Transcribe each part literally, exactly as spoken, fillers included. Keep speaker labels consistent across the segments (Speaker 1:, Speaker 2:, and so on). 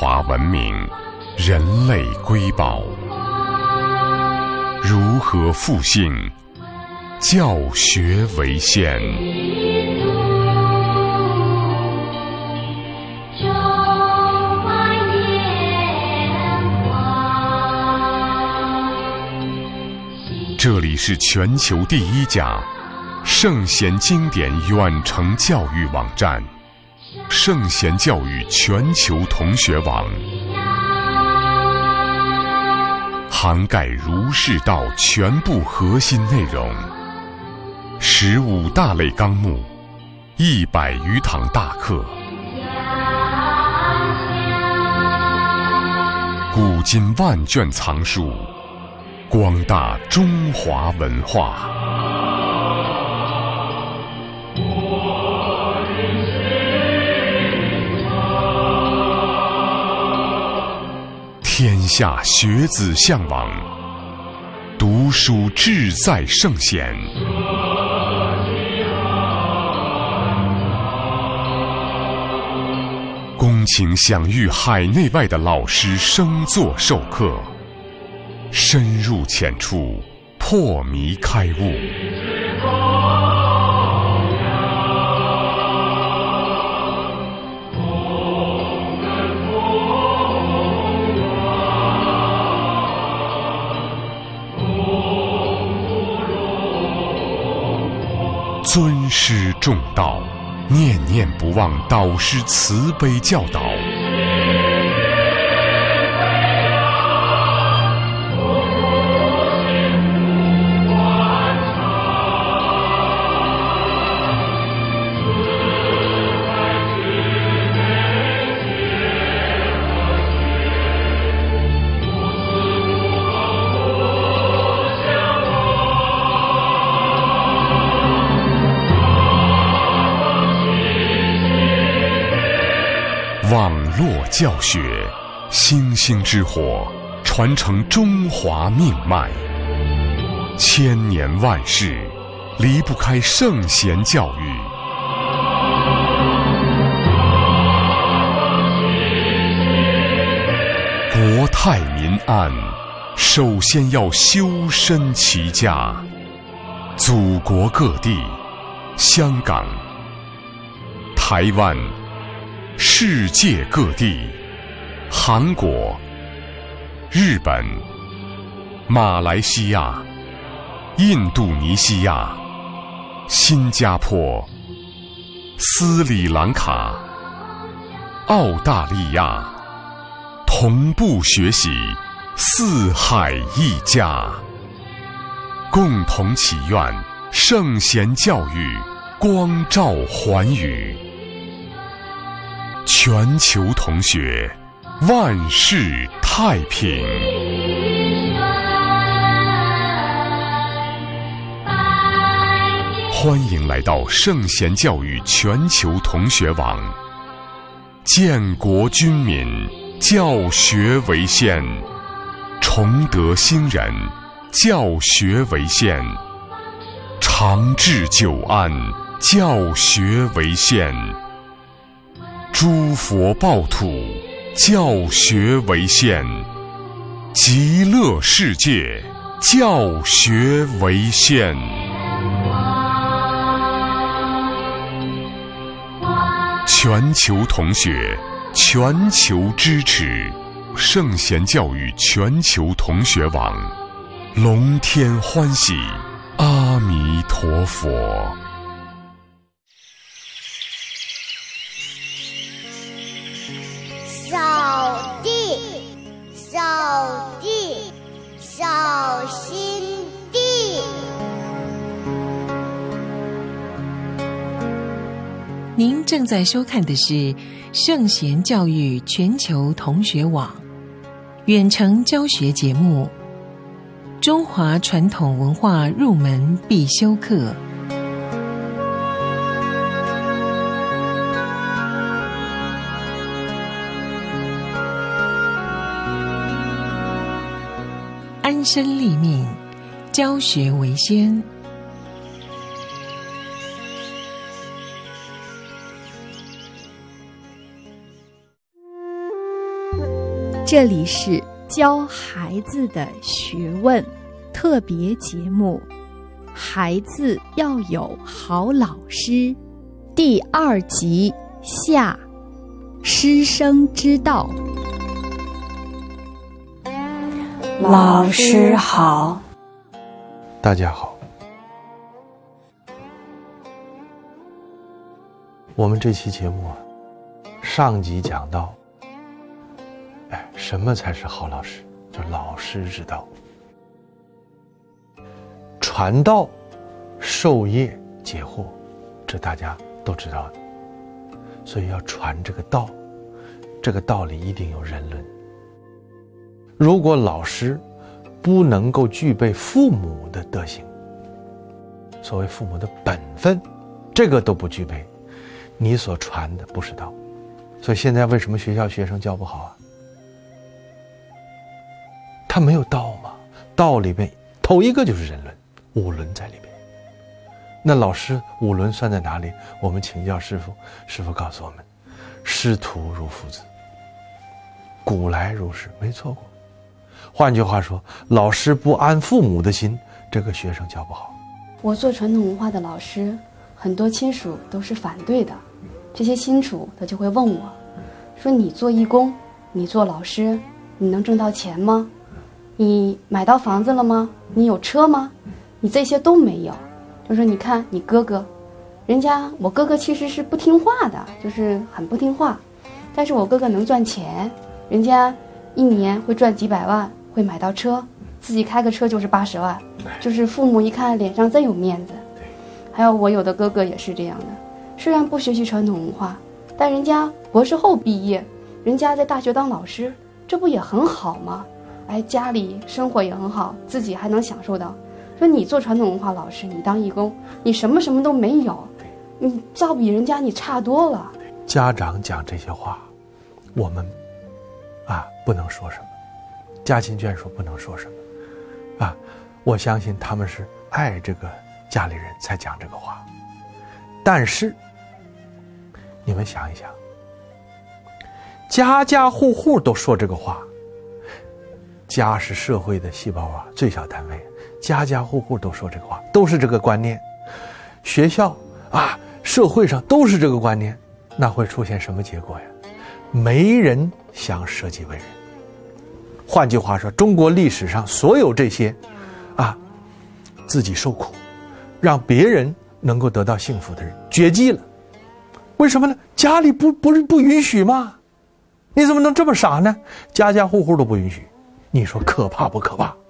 Speaker 1: 华文明，人类瑰宝。如何复兴？教学为先。这里是全球第一家圣贤经典远程教育网站——圣贤教育全球同学网，涵盖儒释道全部核心内容，十五大类纲目，一百余堂大课，古今万卷藏书，广大中华文化。天下学子向往，读书志在圣贤。恭请享誉海内外的老师生座授课，深入浅出，破迷开悟。尊师重道，念念不忘导师慈悲教导。网络教学，星星之火，传承中华命脉。千年万世，离不开圣贤教育。国泰民安，首先要修身齐家。祖国各地，香港、台湾、世界各地，韩国、日本、马来西亚、印度尼西亚、新加坡、斯里兰卡、澳大利亚，同步学习四海一家，共同祈愿圣贤教育光照寰宇。全球同学，万事太平。欢迎来到圣贤教育全球同学网，建国军民，教学为先；崇德兴人，教学为先；长治久安，教学为先；诸佛报土，教学为先；极乐世界，教学为先。全球同学，全球支持，圣贤教育全球同学网，龙天欢喜，阿弥陀佛。
Speaker 2: 扫地，扫地，扫心地。
Speaker 3: 您正在收看的是圣贤教育全球同学网远程教学节目《中华传统文化入门必修课》。安身立命，教学为先。
Speaker 4: 这里是教孩子的学问特别节目《孩子要有好老师》第二集下，师生之道。
Speaker 5: 老师好。
Speaker 6: 大家好，我们这期节目啊，上集讲到，哎，什么才是好老师？就老师之道，传道、授业、解惑，这大家都知道的。所以要传这个道，这个道理一定有人伦。如果老师不能够具备父母的德行，所谓父母的本分，这个都不具备，你所传的不是道。所以现在为什么学校学生教不好啊？他没有道嘛，道里面头一个就是人伦，五伦在里面。那老师五伦算在哪里？我们请教师父，师父告诉我们，师徒如父子，古来如是，没错过。换句话说，老师不安父母的心，这个学生教不好。
Speaker 5: 我做传统文化的老师，很多亲属都是反对的。这些亲属他就会问我，说你做义工，你做老师，你能挣到钱吗？你买到房子了吗？你有车吗？你这些都没有。就说你看你哥哥，人家我哥哥其实是不听话的，就是很不听话，但是我哥哥能赚钱，人家一年会赚几百万，会买到车，自己开个车就是八十万，就是父母一看脸上真有面子。还有我有的哥哥也是这样的，虽然不学习传统文化，但人家博士后毕业，人家在大学当老师，这不也很好吗？哎，家里生活也很好，自己还能享受到。说你做传统文化老师，你当义工，你什么什么都没有，你照比人家你差多了。
Speaker 6: 家长讲这些话，我们啊不能说什么，家亲眷属不能说什么啊，我相信他们是爱这个家里人才讲这个话。但是你们想一想，家家户户都说这个话，家是社会的细胞啊，最小单位，家家户户都说这个话，都是这个观念，学校啊社会上都是这个观念，那会出现什么结果呀？没人想舍己为人。换句话说，中国历史上所有这些啊自己受苦让别人能够得到幸福的人绝迹了。为什么呢？家里不不是不允许吗？你怎么能这么傻呢？家家户户都不允许，你说可怕不可怕？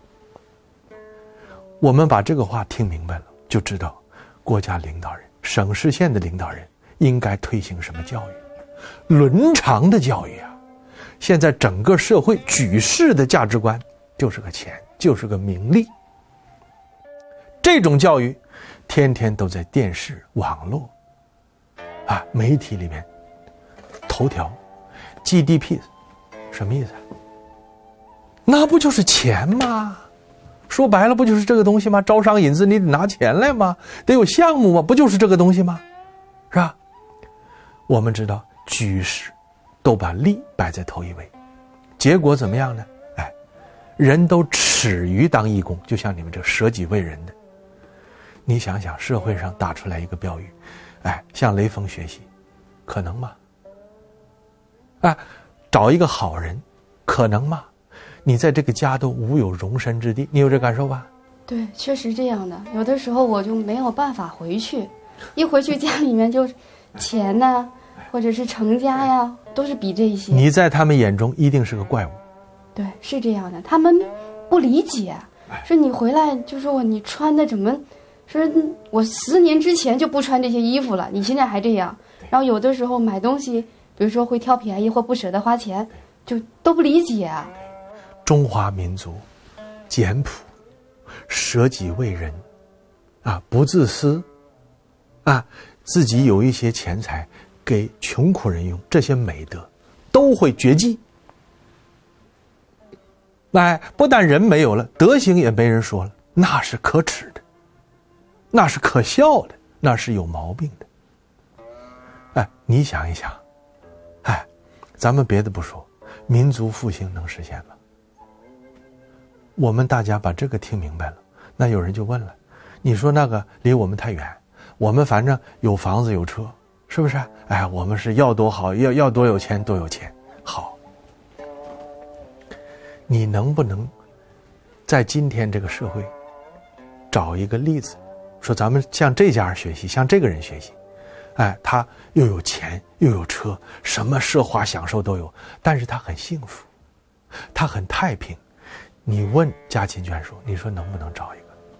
Speaker 6: 我们把这个话听明白了，就知道国家领导人、省市县的领导人应该推行什么教育，伦常的教育啊。现在整个社会举世的价值观就是个钱，就是个名利。这种教育天天都在电视、网络啊媒体里面头条 G D P 什么意思啊？那不就是钱吗？说白了不就是这个东西吗？招商引资你得拿钱来吗？得有项目吗？不就是这个东西吗？是吧？我们知道举世都把利摆在头一位，结果怎么样呢？哎，人都耻于当义工，就像你们这舍己为人的。你想想，社会上打出来一个标语，哎，向雷锋学习，可能吗？哎，找一个好人，可能吗？你在这个家都无有容身之地，你有这感受吧？
Speaker 5: 对，确实这样的。有的时候我就没有办法回去，一回去家里面就钱呐、或者是成家呀，都是比这一些。
Speaker 6: 你在他们眼中一定是个怪物。
Speaker 5: 对，是这样的，他们不理解，说你回来就说我你穿的怎么，说我十年之前就不穿这些衣服了，你现在还这样。然后有的时候买东西，比如说会挑便宜或不舍得花钱，就都不理解啊。
Speaker 6: 中华民族简朴，舍己为人啊，不自私啊，自己有一些钱财给穷苦人用，这些美德都会绝迹。哎，不但人没有了，德行也没人说了，那是可耻的，那是可笑的，那是有毛病的。哎，你想一想，哎，咱们别的不说， 民族复兴能实现吗？我们大家把这个听明白了，那有人就问了，你说那个离我们太远，我们反正有房子有车，是不是？哎，我们是要多好，要要多有钱多有钱。好，你能不能在今天这个社会找一个例子，说咱们向这家人学习，向这个人学习，哎，他又有钱又有车，什么奢华享受都有，但是他很幸福，他很太平。你问家亲眷属，你说能不能找一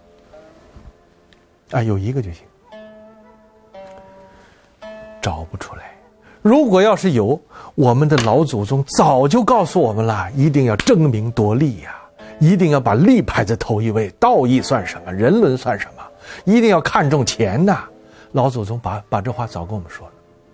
Speaker 6: 个？啊，有一个就行。找不出来。如果要是有，我们的老祖宗早就告诉我们了，一定要争名夺利呀、啊，一定要把利排在头一位，道义算什么，人伦算什么，一定要看重钱呐、啊。老祖宗把把这话早跟我们说了。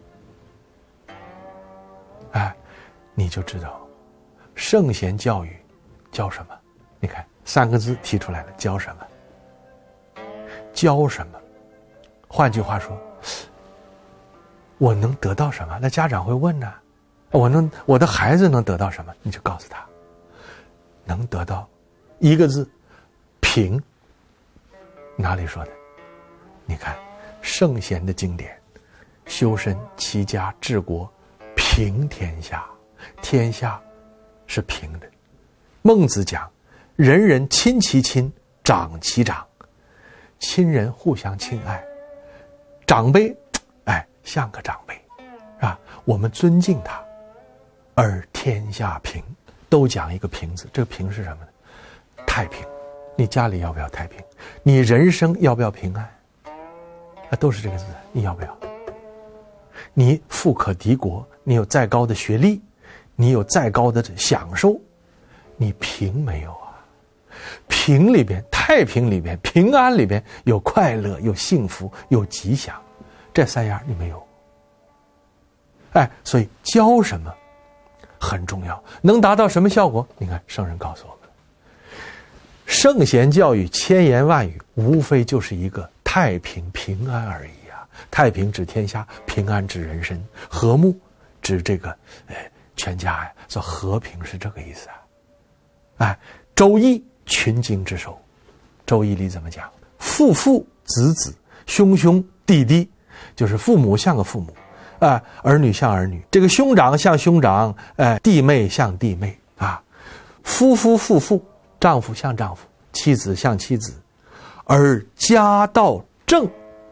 Speaker 6: 哎，你就知道，圣贤教育教什么？你看三个字提出来了，教什么？教什么？换句话说，我能得到什么？那家长会问呢、啊？我能，我的孩子能得到什么？你就告诉他，能得到一个字，平。哪里说的？你看圣贤的经典，修身齐家治国平天下，天下是平的。孟子讲，人人亲其亲，长其长，亲人互相亲爱，长辈哎像个长辈啊，我们尊敬他，而天下平。都讲一个平字，这个平是什么呢？太平。你家里要不要太平？你人生要不要平安？啊，都是这个字，你要不要？你富可敌国，你有再高的学历，你有再高的享受，你平没有啊？平里边，太平里边，平安里边有快乐，有幸福，有吉祥，这三样你没有。哎，所以教什么很重要，能达到什么效果？你看圣人告诉我们，圣贤教育千言万语，无非就是一个太平平安而已啊。太平指天下，平安指人身，和睦指这个呃全家呀，说和平是这个意思啊。哎，周易群经之首，周易里怎么讲？父父子子，兄兄弟弟，就是父母像个父母啊、呃，儿女像儿女，这个兄长像兄长，哎、呃，弟妹像弟妹啊，夫夫妇妇，丈夫像丈夫，妻子像妻子，而家道正，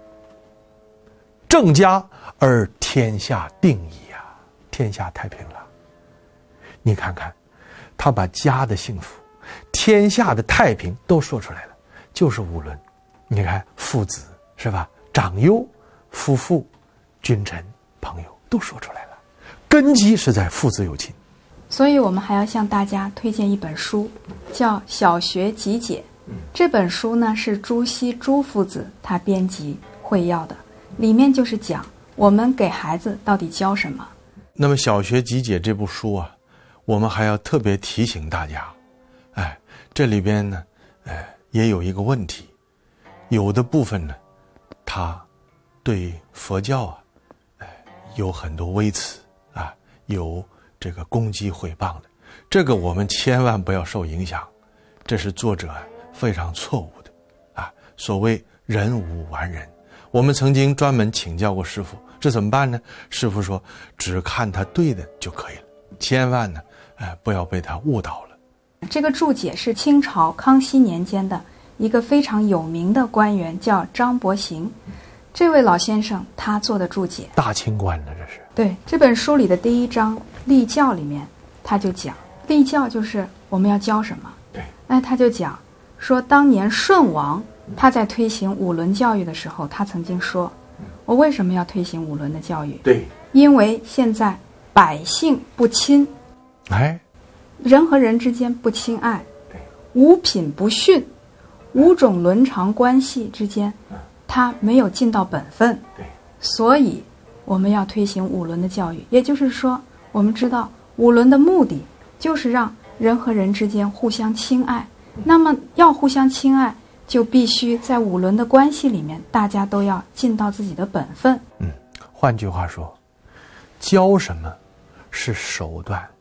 Speaker 6: 正家而天下定矣呀，天下太平了。你看看，他把家的幸福、天下的太平都说出来了，就是五伦。你看父子是吧？长幼、夫妇、君臣、朋友都说出来了，根基是在父子有亲。
Speaker 5: 所以我们还要向大家推荐一本书，叫《小学集解》。这本书呢是朱熹朱夫子他编辑会要的，里面就是讲我们给孩子到底教什么。
Speaker 6: 那么《小学集解》这部书啊，我们还要特别提醒大家，哎，这里边呢，哎，也有一个问题，有的部分呢，它对佛教啊，哎，有很多微词啊，有这个攻击毁谤的，这个我们千万不要受影响，这是作者非常错误的啊。所谓人无完人，我们曾经专门请教过师父，这怎么办呢？师父说，只看他对的就可以了，千万呢，哎，不要被他误导了。
Speaker 5: 这个注解是清朝康熙年间的一个非常有名的官员，叫张伯行。这位老先生他做的注解，
Speaker 6: 大清官呢，这是。
Speaker 5: 对，这本书里的第一章立教里面，他就讲立教就是我们要教什么。
Speaker 6: 对，
Speaker 5: 哎，他就讲说，当年舜王他在推行五伦教育的时候，他曾经说，我为什么要推行五伦的教育？
Speaker 6: 对，
Speaker 5: 因为现在百姓不亲，
Speaker 6: 哎，
Speaker 5: 人和人之间不亲爱，五品不训，五种伦常关系之间，他没有尽到本分，所以我们要推行五伦的教育。也就是说，我们知道五伦的目的就是让人和人之间互相亲爱。那么要互相亲爱，就必须在五伦的关系里面，大家都要尽到自己的本分。
Speaker 6: 嗯，换句话说，教什么是手段，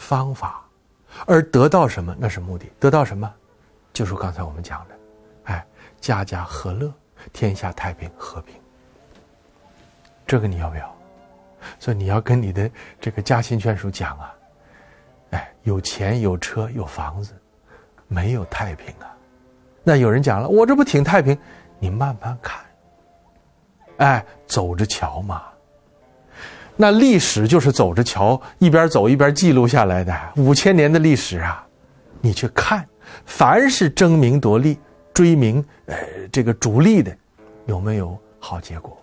Speaker 6: 方法，而得到什么？那是目的。得到什么？就是刚才我们讲的，哎，家家和乐，天下太平，和平。这个你要不要？所以你要跟你的这个家亲眷属讲啊，哎，有钱有车有房子，没有太平啊。那有人讲了，我这不挺太平？你慢慢看，哎，走着瞧嘛。那历史就是走着瞧，一边走一边记录下来的五千年的历史啊。你去看，凡是争名夺利、追名呃这个逐利的，有没有好结果？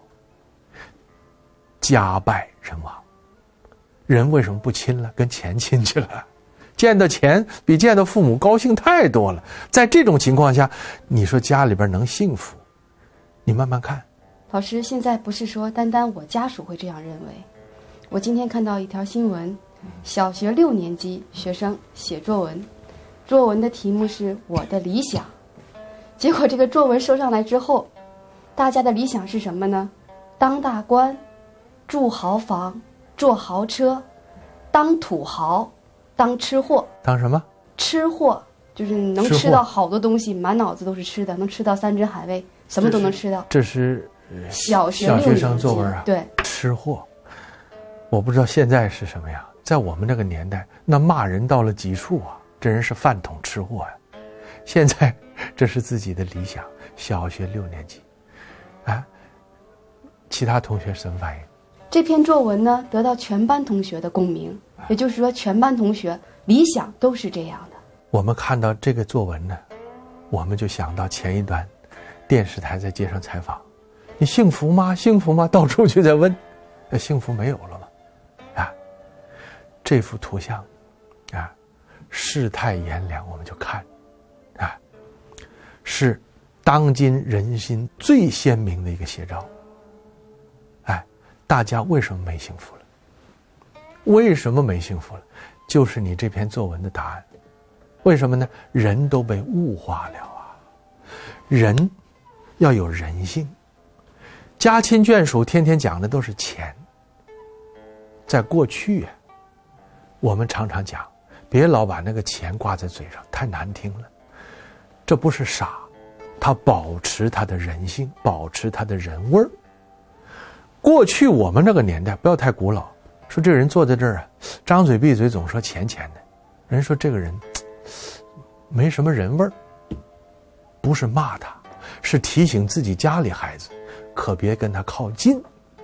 Speaker 6: 家败人亡，人为什么不亲了？跟钱亲去了。见到钱比见到父母高兴太多了。在这种情况下，你说家里边能幸福？你慢慢看。
Speaker 5: 老师，现在不是说单单我家属会这样认为。我今天看到一条新闻，小学六年级学生写作文，作文的题目是我的理想。结果这个作文收上来之后，大家的理想是什么呢？当大官，住豪房，坐豪车，当土豪，当吃货。
Speaker 6: 当什么？
Speaker 5: 吃货，就是能吃到好多东西，满脑子都是吃的，能吃到山珍海味，什么都能吃到。
Speaker 6: 这是
Speaker 5: 小学
Speaker 6: 小学生作文啊。
Speaker 5: 对，
Speaker 6: 吃货。我不知道现在是什么样，在我们那个年代，那骂人到了极处啊，这人是饭桶吃货呀、啊。现在这是自己的理想，小学六年级，啊，其他同学什么反应？
Speaker 5: 这篇作文呢，得到全班同学的共鸣，也就是说，全班同学理想都是这样的。
Speaker 6: 我们看到这个作文呢，我们就想到前一段，电视台在街上采访，你幸福吗？幸福吗？到处就在问，那幸福没有了吗？啊，这幅图像，啊，世态炎凉，我们就看，啊，是当今人心最鲜明的一个写照。哎，大家为什么没幸福了？为什么没幸福了？就是你这篇作文的答案。为什么呢？人都被物化了啊！人要有人性。家亲眷属天天讲的都是钱。在过去啊，我们常常讲，别老把那个钱挂在嘴上，太难听了。这不是傻，他保持他的人性，保持他的人味儿。过去我们那个年代，不要太古老，说这个人坐在这儿啊，张嘴闭嘴总说钱钱的，人说这个人没什么人味儿，不是骂他，是提醒自己家里孩子，可别跟他靠近。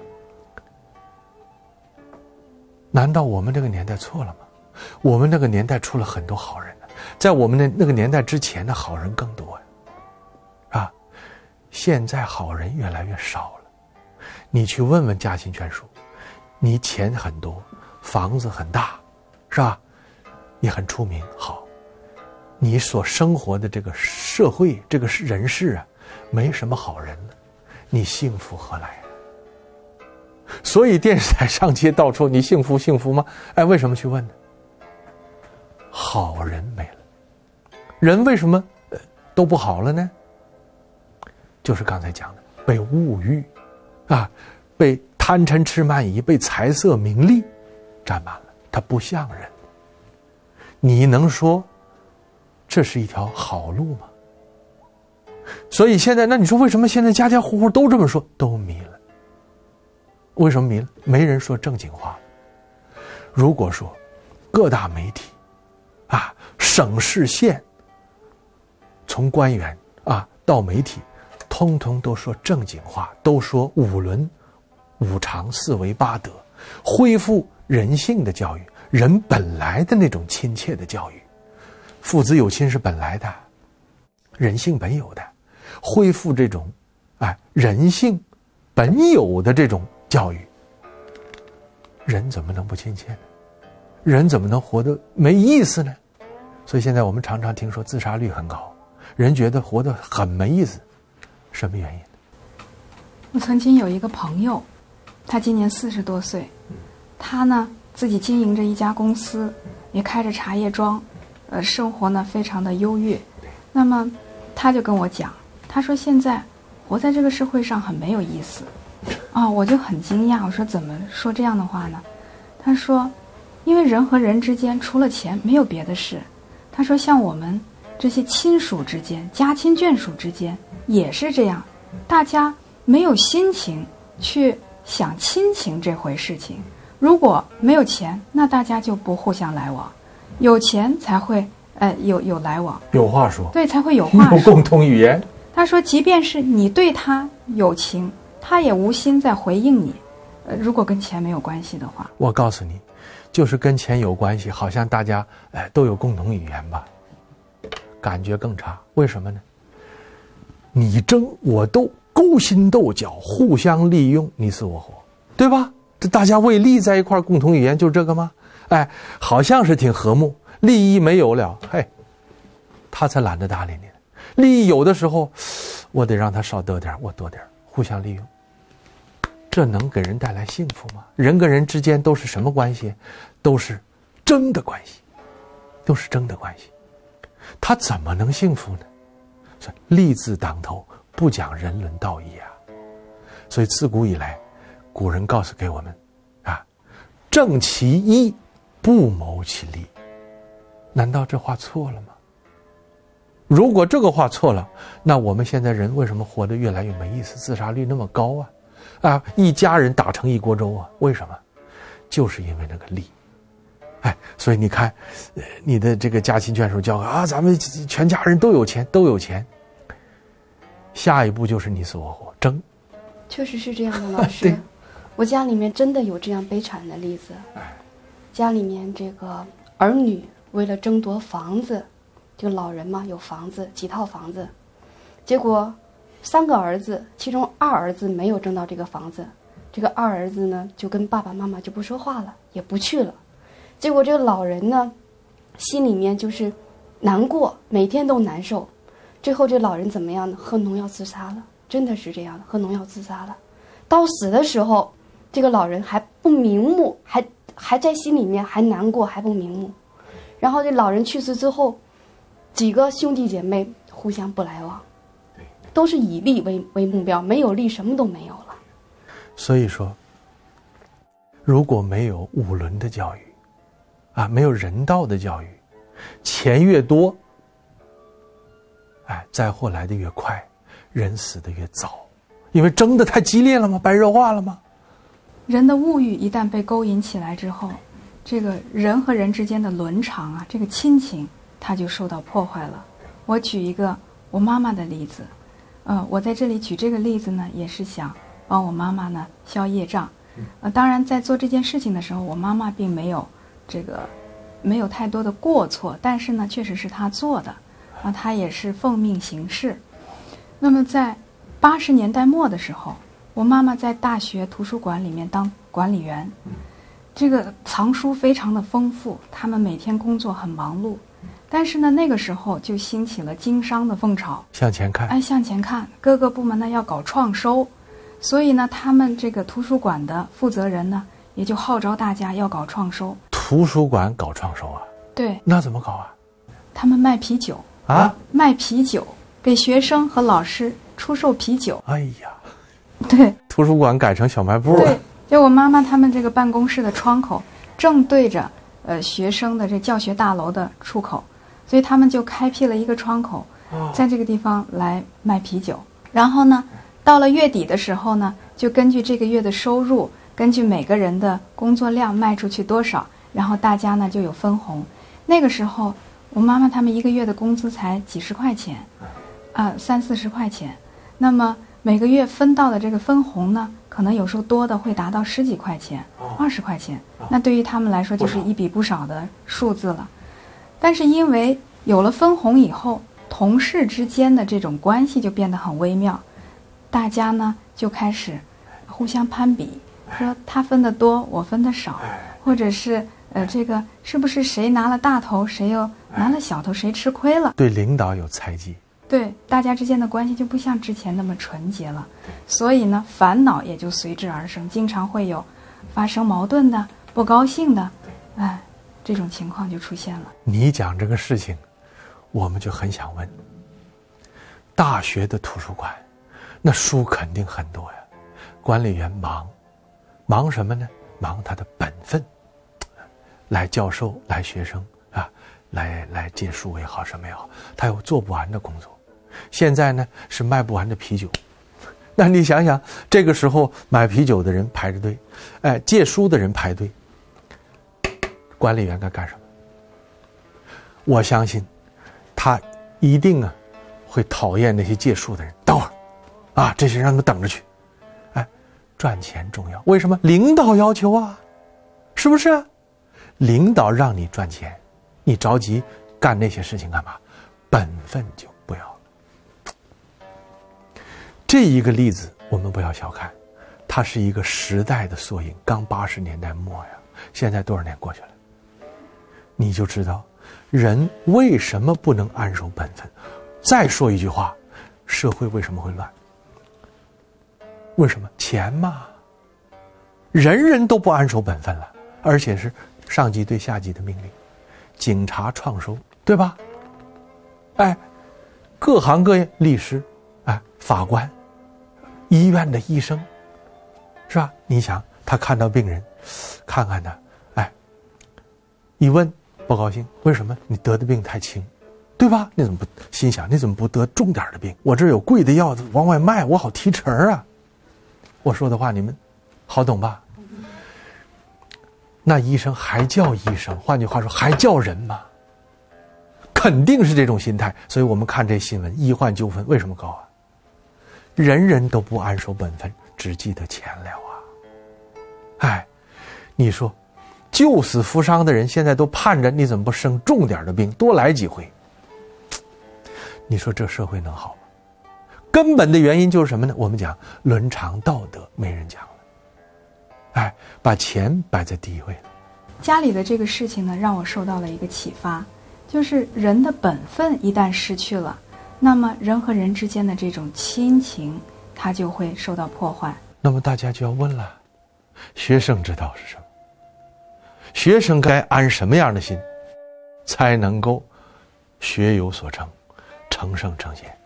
Speaker 6: 难道我们这个年代错了吗？我们那个年代出了很多好人呢，在我们那那个年代之前的好人更多呀，啊，现在好人越来越少了。你去问问家亲眷属，你钱很多，房子很大，是吧？你很出名，好，你所生活的这个社会这个人世啊，没什么好人了，你幸福何来？所以电视台上街到处，你幸福幸福吗？哎，为什么去问呢？好人没了，人为什么、呃、都不好了呢？就是刚才讲的，被物欲啊，被贪嗔痴慢疑，被财色名利占满了，他不像人。你能说这是一条好路吗？所以现在，那你说为什么现在家家户户都这么说？都迷了。为什么迷了？没人说正经话。如果说各大媒体啊，省市县，从官员啊到媒体，通通都说正经话，都说五伦五常四维八德，恢复人性的教育，人本来的那种亲切的教育，父子有亲是本来的，人性本有的，恢复这种哎人性本有的这种教育，人怎么能不亲切呢？人怎么能活得没意思呢？所以现在我们常常听说自杀率很高，人觉得活得很没意思，什么原因？
Speaker 7: 我曾经有一个朋友，他今年四十多岁，他呢自己经营着一家公司，也开着茶叶庄，呃，生活呢非常的优越。那么他就跟我讲，他说现在活在这个社会上很没有意思。啊，我就很惊讶，我说怎么说这样的话呢？他说因为人和人之间除了钱没有别的事。他说像我们这些亲属之间，家亲眷属之间也是这样，大家没有心情去想亲情这回事情。如果没有钱，那大家就不互相来往，有钱才会呃有有来往，
Speaker 6: 有话说，
Speaker 7: 对，才会有话说，
Speaker 6: 有共同语言。
Speaker 7: 他说即便是你对他有情，他也无心在回应你。呃，如果跟钱没有关系的话，
Speaker 6: 我告诉你，就是跟钱有关系，好像大家哎都有共同语言吧，感觉更差。为什么呢？你争我斗，勾心斗角，互相利用，你死我活，对吧？这大家为利在一块，共同语言就这个吗？哎，好像是挺和睦，利益没有了，嘿，他才懒得搭理你。利益有的时候，我得让他少得点，我多点，互相利用。这能给人带来幸福吗？人跟人之间都是什么关系？都是争的关系，都是争的关系。他怎么能幸福呢？所以利字当头，不讲人伦道义啊。所以自古以来，古人告诉给我们啊，正其一，不谋其利。难道这话错了吗？如果这个话错了，那我们现在人为什么活得越来越没意思，自杀率那么高啊？啊，一家人打成一锅粥啊？为什么？就是因为那个利。哎，所以你看，呃、你的这个家亲眷属叫啊，咱们全家人都有钱，都有钱。下一步就是你死我活，争。
Speaker 5: 确实是这样的，老师。我家里面真的有这样悲惨的例子。家里面这个儿女为了争夺房子，这个老人嘛有房子几套房子，结果三个儿子，其中二儿子没有争到这个房子，这个二儿子呢就跟爸爸妈妈就不说话了，也不去了。结果这个老人呢心里面就是难过，每天都难受。最后这老人怎么样呢？喝农药自杀了，真的是这样的，喝农药自杀了。到死的时候，这个老人还不瞑目，还还在心里面还难过，还不瞑目。然后这老人去世之后，几个兄弟姐妹互相不来往，都是以利为为目标，没有利什么都没有了。
Speaker 6: 所以说，如果没有五伦的教育，啊，没有人道的教育，钱越多，哎，灾祸来得越快，人死得越早，因为争得太激烈了吗？白热化了吗？
Speaker 7: 人的物欲一旦被勾引起来之后，这个人和人之间的伦常啊，这个亲情，它就受到破坏了。我举一个我妈妈的例子，呃，我在这里举这个例子呢，也是想帮我妈妈呢消业障。呃，当然在做这件事情的时候，我妈妈并没有这个没有太多的过错，但是呢，确实是她做的，啊，她也是奉命行事。那么在八十年代末的时候，我妈妈在大学图书馆里面当管理员，这个藏书非常的丰富，他们每天工作很忙碌。但是呢，那个时候就兴起了经商的风潮，
Speaker 6: 向前看，
Speaker 7: 哎，向前看，各个部门呢要搞创收，所以呢，他们这个图书馆的负责人呢，也就号召大家要搞创收。
Speaker 6: 图书馆搞创收啊？
Speaker 7: 对。
Speaker 6: 那怎么搞啊？
Speaker 7: 他们卖啤酒
Speaker 6: 啊，
Speaker 7: 卖啤酒，给学生和老师出售啤酒。
Speaker 6: 哎呀，
Speaker 7: 对，
Speaker 6: 图书馆改成小卖部了。
Speaker 7: 对，就我妈妈他们这个办公室的窗口正对着呃学生的这教学大楼的出口。所以他们就开辟了一个窗口，在这个地方来卖啤酒。然后呢，到了月底的时候呢，就根据这个月的收入，根据每个人的工作量卖出去多少，然后大家呢就有分红。那个时候，我妈妈他们一个月的工资才几十块钱，啊、呃，三四十块钱。那么每个月分到的这个分红呢，可能有时候多的会达到十几块钱、二十块钱。那对于他们来说，就是一笔不少的数字了。但是因为有了分红以后，同事之间的这种关系就变得很微妙，大家呢就开始互相攀比，说他分得多，我分得少，或者是呃这个是不是谁拿了大头，谁又拿了小头，谁吃亏了？
Speaker 6: 对领导有猜忌，
Speaker 7: 对大家之间的关系就不像之前那么纯洁了，所以呢烦恼也就随之而生，经常会有发生矛盾的、不高兴的，哎。这种情况就出现了。
Speaker 6: 你讲这个事情，我们就很想问：大学的图书馆，那书肯定很多呀。管理员忙，忙什么呢？忙他的本分， 来教授、来学生啊，来来借书也好，什么也好，他有做不完的工作。现在呢是卖不完的啤酒，那你想想，这个时候买啤酒的人排着队，哎，借书的人排队，管理员该干什么？我相信，他一定啊会讨厌那些借书的人。等会儿，啊，这些让他们等着去。哎，赚钱重要，为什么？领导要求啊，是不是啊？领导让你赚钱，你着急干那些事情干嘛？本分就不要了。这一个例子我们不要小看，它是一个时代的缩影。刚八十年代末呀，现在多少年过去了，你就知道人为什么不能安守本分。再说一句话，社会为什么会乱？为什么？钱嘛，人人都不安守本分了，而且是上级对下级的命令，警察创收，对吧？哎，各行各业，律师，哎，法官，医院的医生，是吧？你想，他看到病人，看看他，哎，一问不高兴，为什么？你得的病太轻，对吧？你怎么不心想，你怎么不得重点的病？我这有贵的药往外卖，我好提成啊。我说的话你们好懂吧？那医生还叫医生，换句话说还叫人吗？肯定是这种心态。所以我们看这新闻，医患纠纷为什么高啊？人人都不安守本分，只记得钱了啊！哎，你说救死扶伤的人现在都盼着你怎么不生重点的病，多来几回。你说这社会能好吗？根本的原因就是什么呢？我们讲伦常道德没人讲了，哎，把钱摆在第一位了。
Speaker 7: 家里的这个事情呢，让我受到了一个启发，就是人的本分一旦失去了，那么人和人之间的这种亲情，它就会受到破坏。
Speaker 6: 那么大家就要问了，学生之道是什么？学生该安什么样的心，才能够学有所成，成圣成贤？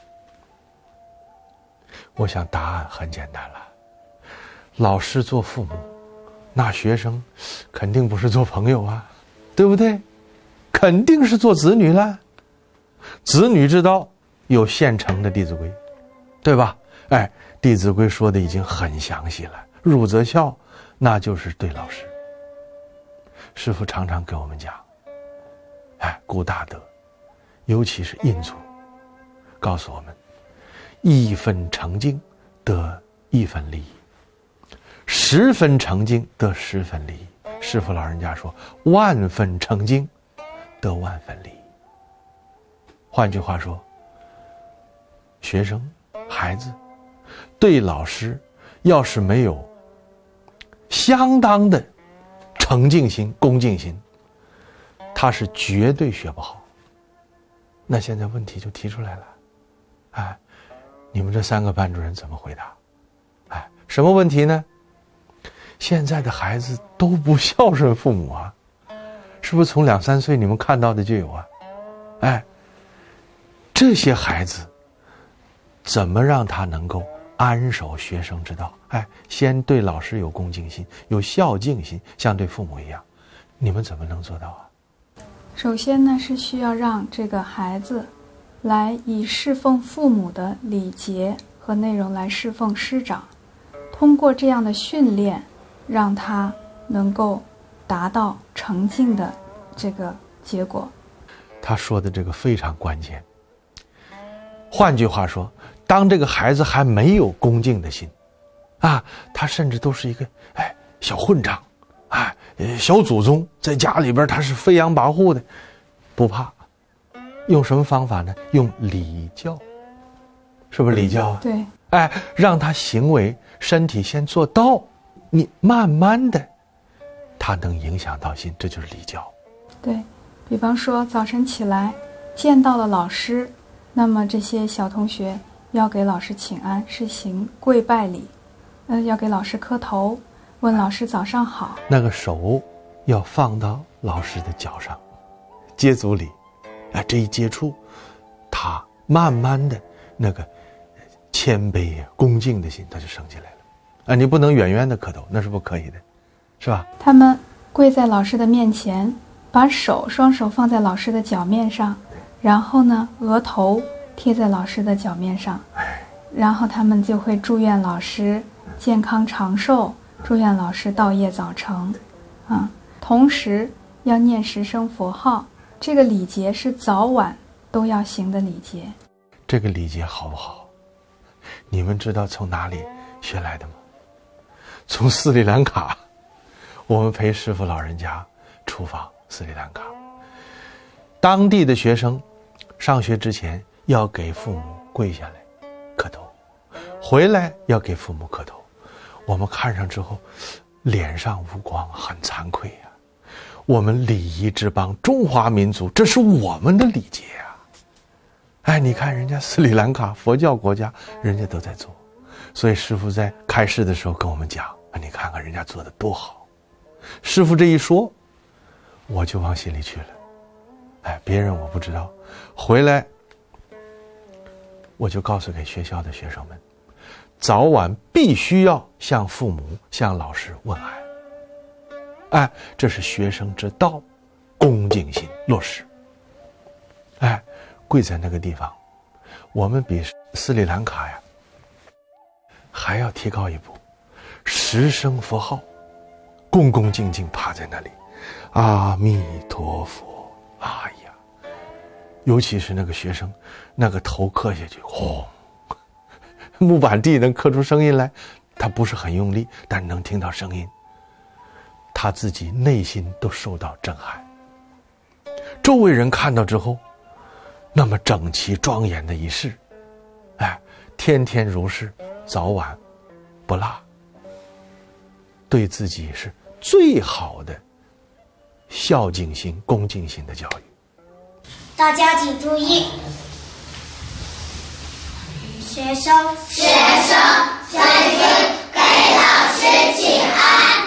Speaker 6: 我想答案很简单了，老师做父母，那学生肯定不是做朋友啊，对不对？肯定是做子女了。子女之道有现成的《弟子规》，对吧？哎，《弟子规》说的已经很详细了，入则孝，那就是对老师。师父常常给我们讲，哎，顾大德，尤其是印祖，告诉我们，一分诚敬得一分利益，十分诚敬得十分利益。师父老人家说，万分诚敬得万分利益。换句话说，学生孩子对老师要是没有相当的诚敬心、恭敬心，他是绝对学不好。那现在问题就提出来了，哎，你们这三个班主任怎么回答？哎，什么问题呢？现在的孩子都不孝顺父母啊，是不是从两三岁你们看到的就有啊？哎，这些孩子怎么让他能够安守学生之道？哎，先对老师有恭敬心，有孝敬心，像对父母一样，你们怎么能做到啊？
Speaker 7: 首先呢，是需要让这个孩子来以侍奉父母的礼节和内容来侍奉师长，通过这样的训练，让他能够达到诚敬的这个结果。
Speaker 6: 他说的这个非常关键。换句话说，当这个孩子还没有恭敬的心啊，他甚至都是一个哎小混账，哎小祖宗，在家里边他是飞扬跋扈的，不怕。用什么方法呢？用礼教，是不是礼教啊？
Speaker 7: 对，
Speaker 6: 哎，让他行为身体先做到，你慢慢的，他能影响到心，这就是礼教。
Speaker 7: 对，比方说早晨起来见到了老师，那么这些小同学要给老师请安，是行跪拜礼，呃，要给老师磕头，问老师早上好。
Speaker 6: 那个手要放到老师的脚上，接足礼。啊，这一接触，他慢慢的那个谦卑啊、恭敬的心，他就升起来了。啊，你不能远远的磕头，那是不可以的，是吧？
Speaker 7: 他们跪在老师的面前，把手双手放在老师的脚面上，然后呢，额头贴在老师的脚面上，然后他们就会祝愿老师健康长寿，祝愿老师道业早成，啊，同时要念十声佛号。这个礼节是早晚都要行的礼节。
Speaker 6: 这个礼节好不好？你们知道从哪里学来的吗？从斯里兰卡，我们陪师父老人家出访斯里兰卡，当地的学生上学之前要给父母跪下来磕头，回来要给父母磕头。我们看上之后脸上无光，很惭愧呀、啊。我们礼仪之邦，中华民族，这是我们的礼节啊！哎，你看人家斯里兰卡佛教国家，人家都在做。所以师父在开示的时候跟我们讲，你看看人家做的多好。师父这一说，我就往心里去了。哎，别人我不知道，回来我就告诉给学校的学生们，早晚必须要向父母、向老师问安。哎，这是学生之道，恭敬心落实。哎，跪在那个地方，我们比斯里兰卡呀还要提高一步，十声佛号，恭恭敬敬趴在那里，阿弥陀佛。哎呀，尤其是那个学生，那个头磕下去，轰，木板地能磕出声音来，他不是很用力，但能听到声音。他自己内心都受到震撼，周围人看到之后，那么整齐庄严的仪式，哎，天天如是，早晚不落，对自己是最好的孝敬心、恭敬心的教育。
Speaker 2: 大家请注意，学生学生尊敬给老师请安。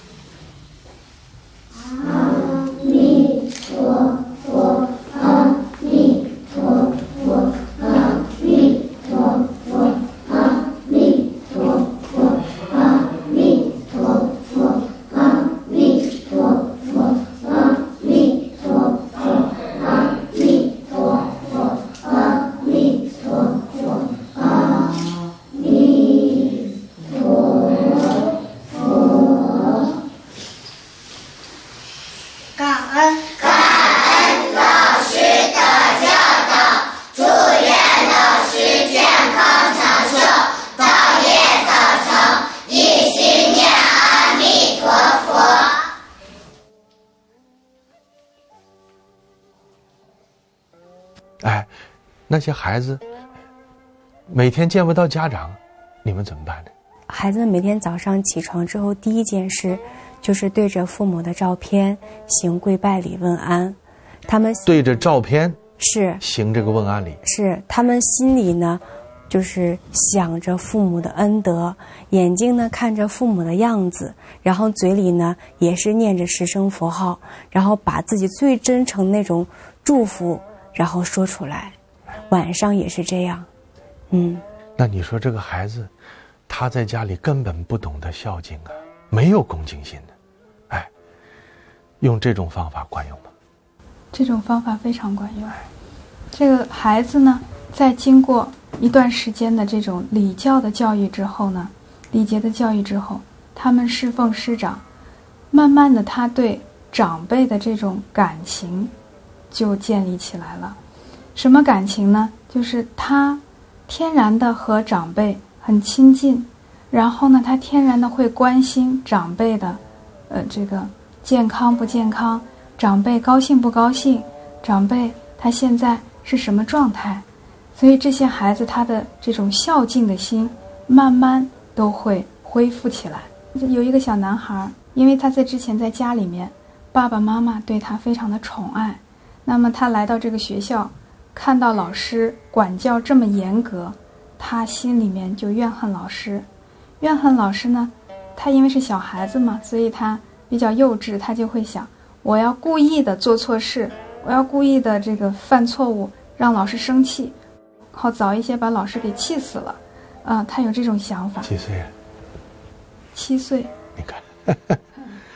Speaker 6: 哎，那些孩子每天见不到家长，你们怎么办呢？
Speaker 8: 孩子每天早上起床之后，第一件事就是对着父母的照片行跪拜礼问安。他们
Speaker 6: 对着照片
Speaker 8: 是
Speaker 6: 行这个问安礼，
Speaker 8: 是他们心里呢，就是想着父母的恩德，眼睛呢看着父母的样子，然后嘴里呢也是念着十声佛号，然后把自己最真诚那种祝福然后说出来。晚上也是这样。嗯，
Speaker 6: 那你说这个孩子他在家里根本不懂得孝敬啊，没有恭敬心的，哎，用这种方法管用吗？
Speaker 7: 这种方法非常管用。这个孩子呢，在经过一段时间的这种礼教的教育之后呢，礼节的教育之后，他们侍奉师长，慢慢的他对长辈的这种感情就建立起来了。什么感情呢？就是他天然的和长辈很亲近，然后呢，他天然的会关心长辈的呃这个健康不健康，长辈高兴不高兴，长辈他现在是什么状态。所以这些孩子他的这种孝敬的心慢慢都会恢复起来。有一个小男孩，因为他在之前在家里面爸爸妈妈对他非常的宠爱，那么他来到这个学校，看到老师管教这么严格，他心里面就怨恨老师。怨恨老师呢，他因为是小孩子嘛，所以他比较幼稚，他就会想，我要故意的做错事，我要故意的这个犯错误，让老师生气，好早一些把老师给气死了。啊、呃，他有这种想法。
Speaker 6: 几岁？
Speaker 7: 七岁。
Speaker 6: 你看，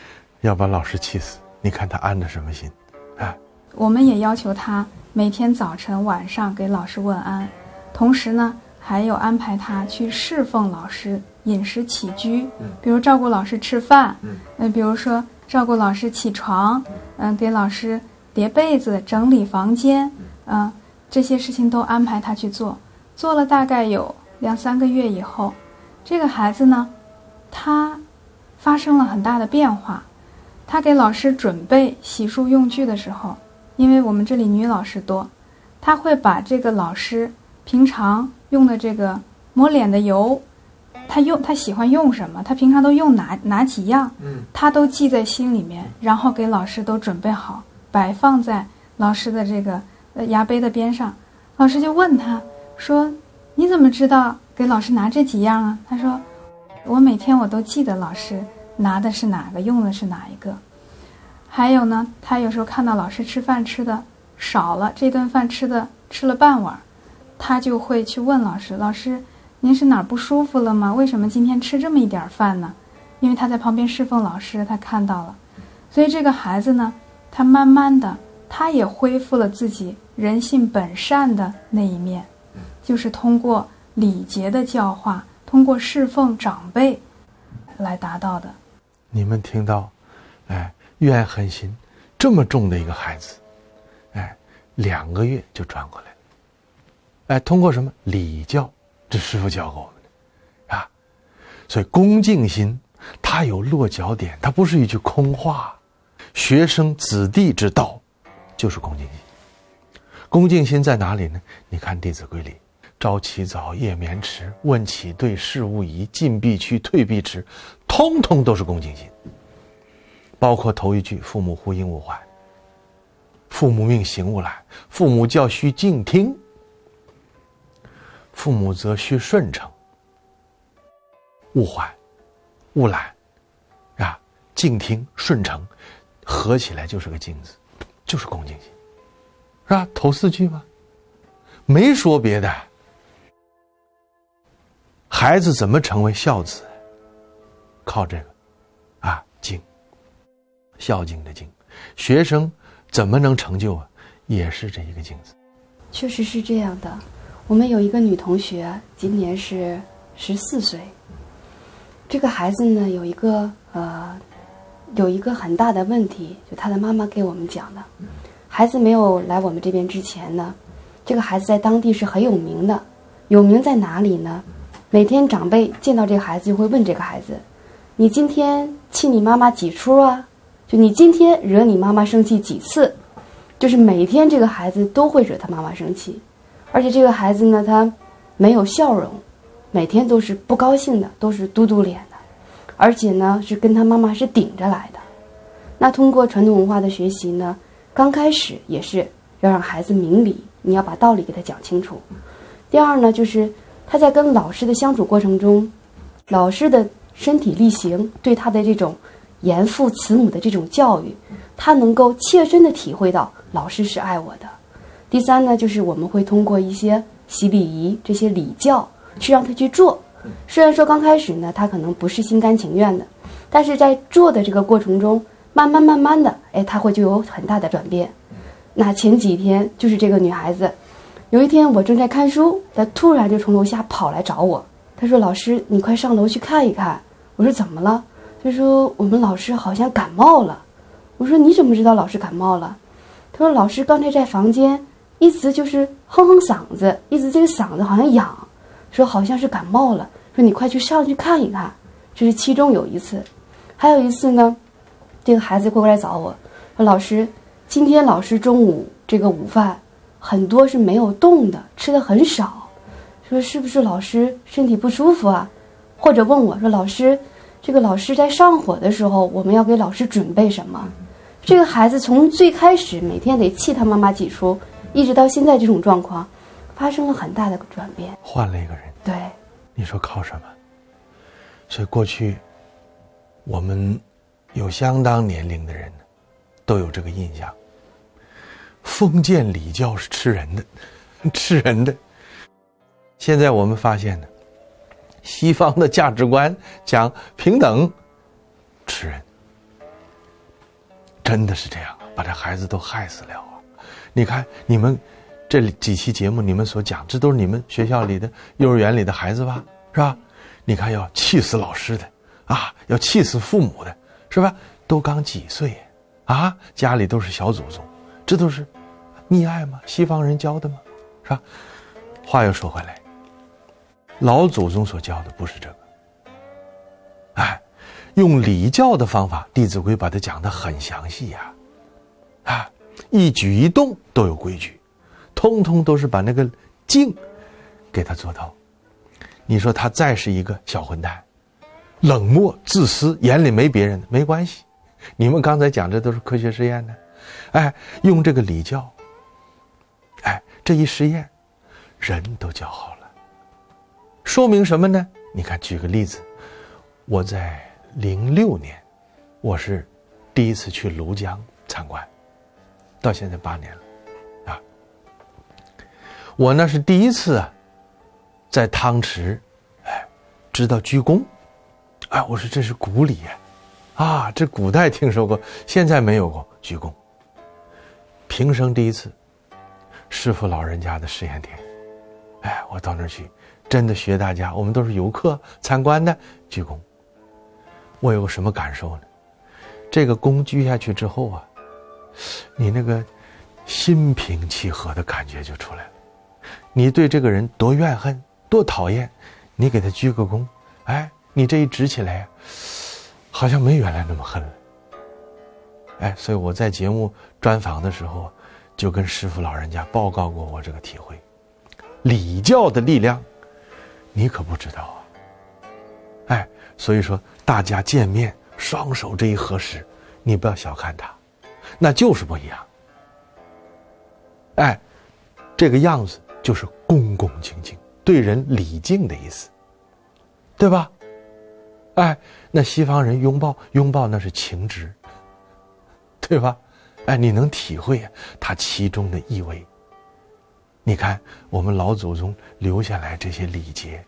Speaker 6: 要把老师气死。你看他安的什么心？啊，
Speaker 7: 我们也要求他每天早晨晚上给老师问安，同时呢还有安排他去侍奉老师饮食起居，比如照顾老师吃饭，嗯，比如说照顾老师起床，嗯，给老师叠被子、整理房间，嗯，这些事情都安排他去做。做了大概有两三个月以后，这个孩子呢，他发生了很大的变化。他给老师准备洗漱用具的时候，因为我们这里女老师多，他会把这个老师平常用的这个抹脸的油，他用他喜欢用什么，他平常都用哪哪几样，他都记在心里面，然后给老师都准备好，摆放在老师的这个呃牙杯的边上。老师就问他说：“你怎么知道给老师拿这几样啊？”他说：“我每天我都记得老师拿的是哪个，用的是哪一个。”还有呢，他有时候看到老师吃饭吃的少了，这顿饭吃的吃了半碗，他就会去问老师：“老师，您是哪儿不舒服了吗？为什么今天吃这么一点饭呢？”因为他在旁边侍奉老师，他看到了。所以这个孩子呢，他慢慢的他也恢复了自己人性本善的那一面，就是通过礼节的教化，通过侍奉长辈来达到的。
Speaker 6: 你们听到，哎，怨恨心这么重的一个孩子，哎，两个月就转过来了。哎，通过什么礼教？这师父教给我们的啊。所以恭敬心，它有落脚点，它不是一句空话。学生子弟之道，就是恭敬心。恭敬心在哪里呢？你看《弟子规》里，朝起早，夜眠迟，问起对，事勿疑，进必趋，退必迟，通通都是恭敬心。包括头一句“父母呼应勿缓”，父母命行勿懒，父母教须敬听，父母则须顺承，勿缓，勿懒，啊，敬听顺承，合起来就是个敬字，就是恭敬心，是吧？头四句吗？没说别的。孩子怎么成为孝子？靠这个，啊，敬，孝敬的敬。学生怎么能成就啊？也是这一个敬字。
Speaker 5: 确实是这样的。我们有一个女同学，今年是十四岁。这个孩子呢，有一个呃，有一个很大的问题，就她的妈妈给我们讲的。孩子没有来我们这边之前呢，这个孩子在当地是很有名的。有名在哪里呢？每天长辈见到这个孩子就会问这个孩子：“你今天气你妈妈几出啊？就你今天惹你妈妈生气几次？”就是每天这个孩子都会惹他妈妈生气。而且这个孩子呢，他没有笑容，每天都是不高兴的，都是嘟嘟脸的，而且呢是跟他妈妈是顶着来的。那通过传统文化的学习呢，刚开始也是要让孩子明理，你要把道理给他讲清楚。第二呢，就是他在跟老师的相处过程中，老师的身体力行对他的这种严父慈母的这种教育，他能够切身的体会到老师是爱我的。第三呢，就是我们会通过一些习礼仪这些礼教去让他去做。虽然说刚开始呢，他可能不是心甘情愿的，但是在做的这个过程中，慢慢慢慢的，哎，他会就有很大的转变。那前几天就是这个女孩子，有一天我正在看书，她突然就从楼下跑来找我，她说：“老师，你快上楼去看一看。”我说：“怎么了？”她说：“我们老师好像感冒了。”我说：“你怎么知道老师感冒了？”她说：“老师刚才在房间一直就是哼哼嗓子，一直这个嗓子好像痒，说好像是感冒了，说你快去上去看一看。”这是其中有一次。还有一次呢，这个孩子过来找我说：“老师，今天老师中午这个午饭很多是没有动的，吃的很少，说是不是老师身体不舒服啊？”或者问我说：“老师，这个老师在上火的时候，我们要给老师准备什么？”这个孩子从最开始每天得气他妈妈几出，一直到现在这种状况，发生了很大的转变，
Speaker 6: 换了一个人。
Speaker 5: 对，
Speaker 6: 你说靠什么？所以过去我们有相当年龄的人都有这个印象，封建礼教是吃人的，吃人的。现在我们发现呢，西方的价值观讲平等，吃人。 真的是这样，把这孩子都害死了啊！你看你们这几期节目，你们所讲，这都是你们学校里的、幼儿园里的孩子吧？是吧？你看要气死老师的啊，要气死父母的，是吧？都刚几岁啊，家里都是小祖宗，这都是溺爱吗？西方人教的吗？是吧？话又说回来，老祖宗所教的不是这个，哎，用礼教的方法，《弟子规》把它讲得很详细呀、啊，啊，一举一动都有规矩，通通都是把那个敬给他做到。你说他再是一个小混蛋，冷漠自私，眼里没别人的，没关系。你们刚才讲这都是科学实验的，哎，用这个礼教，哎，这一实验，人都教好了。说明什么呢？你看，举个例子，我在零六年，我是第一次去庐江参观，到现在八年了，啊，我那是第一次啊，在汤池，哎，知道鞠躬，哎，我说这是古礼呀。啊，这古代听说过，现在没有过鞠躬。平生第一次，师父老人家的试验田，哎，我到那儿去，真的学大家，我们都是游客参观的，鞠躬。我有个什么感受呢？这个躬鞠下去之后啊，你那个心平气和的感觉就出来了。你对这个人多怨恨、多讨厌，你给他鞠个躬，哎，你这一直起来呀、啊。好像没原来那么恨了，哎，所以我在节目专访的时候，就跟师父老人家报告过我这个体会，礼教的力量，你可不知道啊，哎，所以说大家见面，双手这一合十，你不要小看他，那就是不一样，哎，这个样子就是恭恭敬敬，对人礼敬的意思，对吧？哎，那西方人拥抱拥抱那是情执，对吧？哎，你能体会啊，它其中的意味。你看我们老祖宗留下来这些礼节，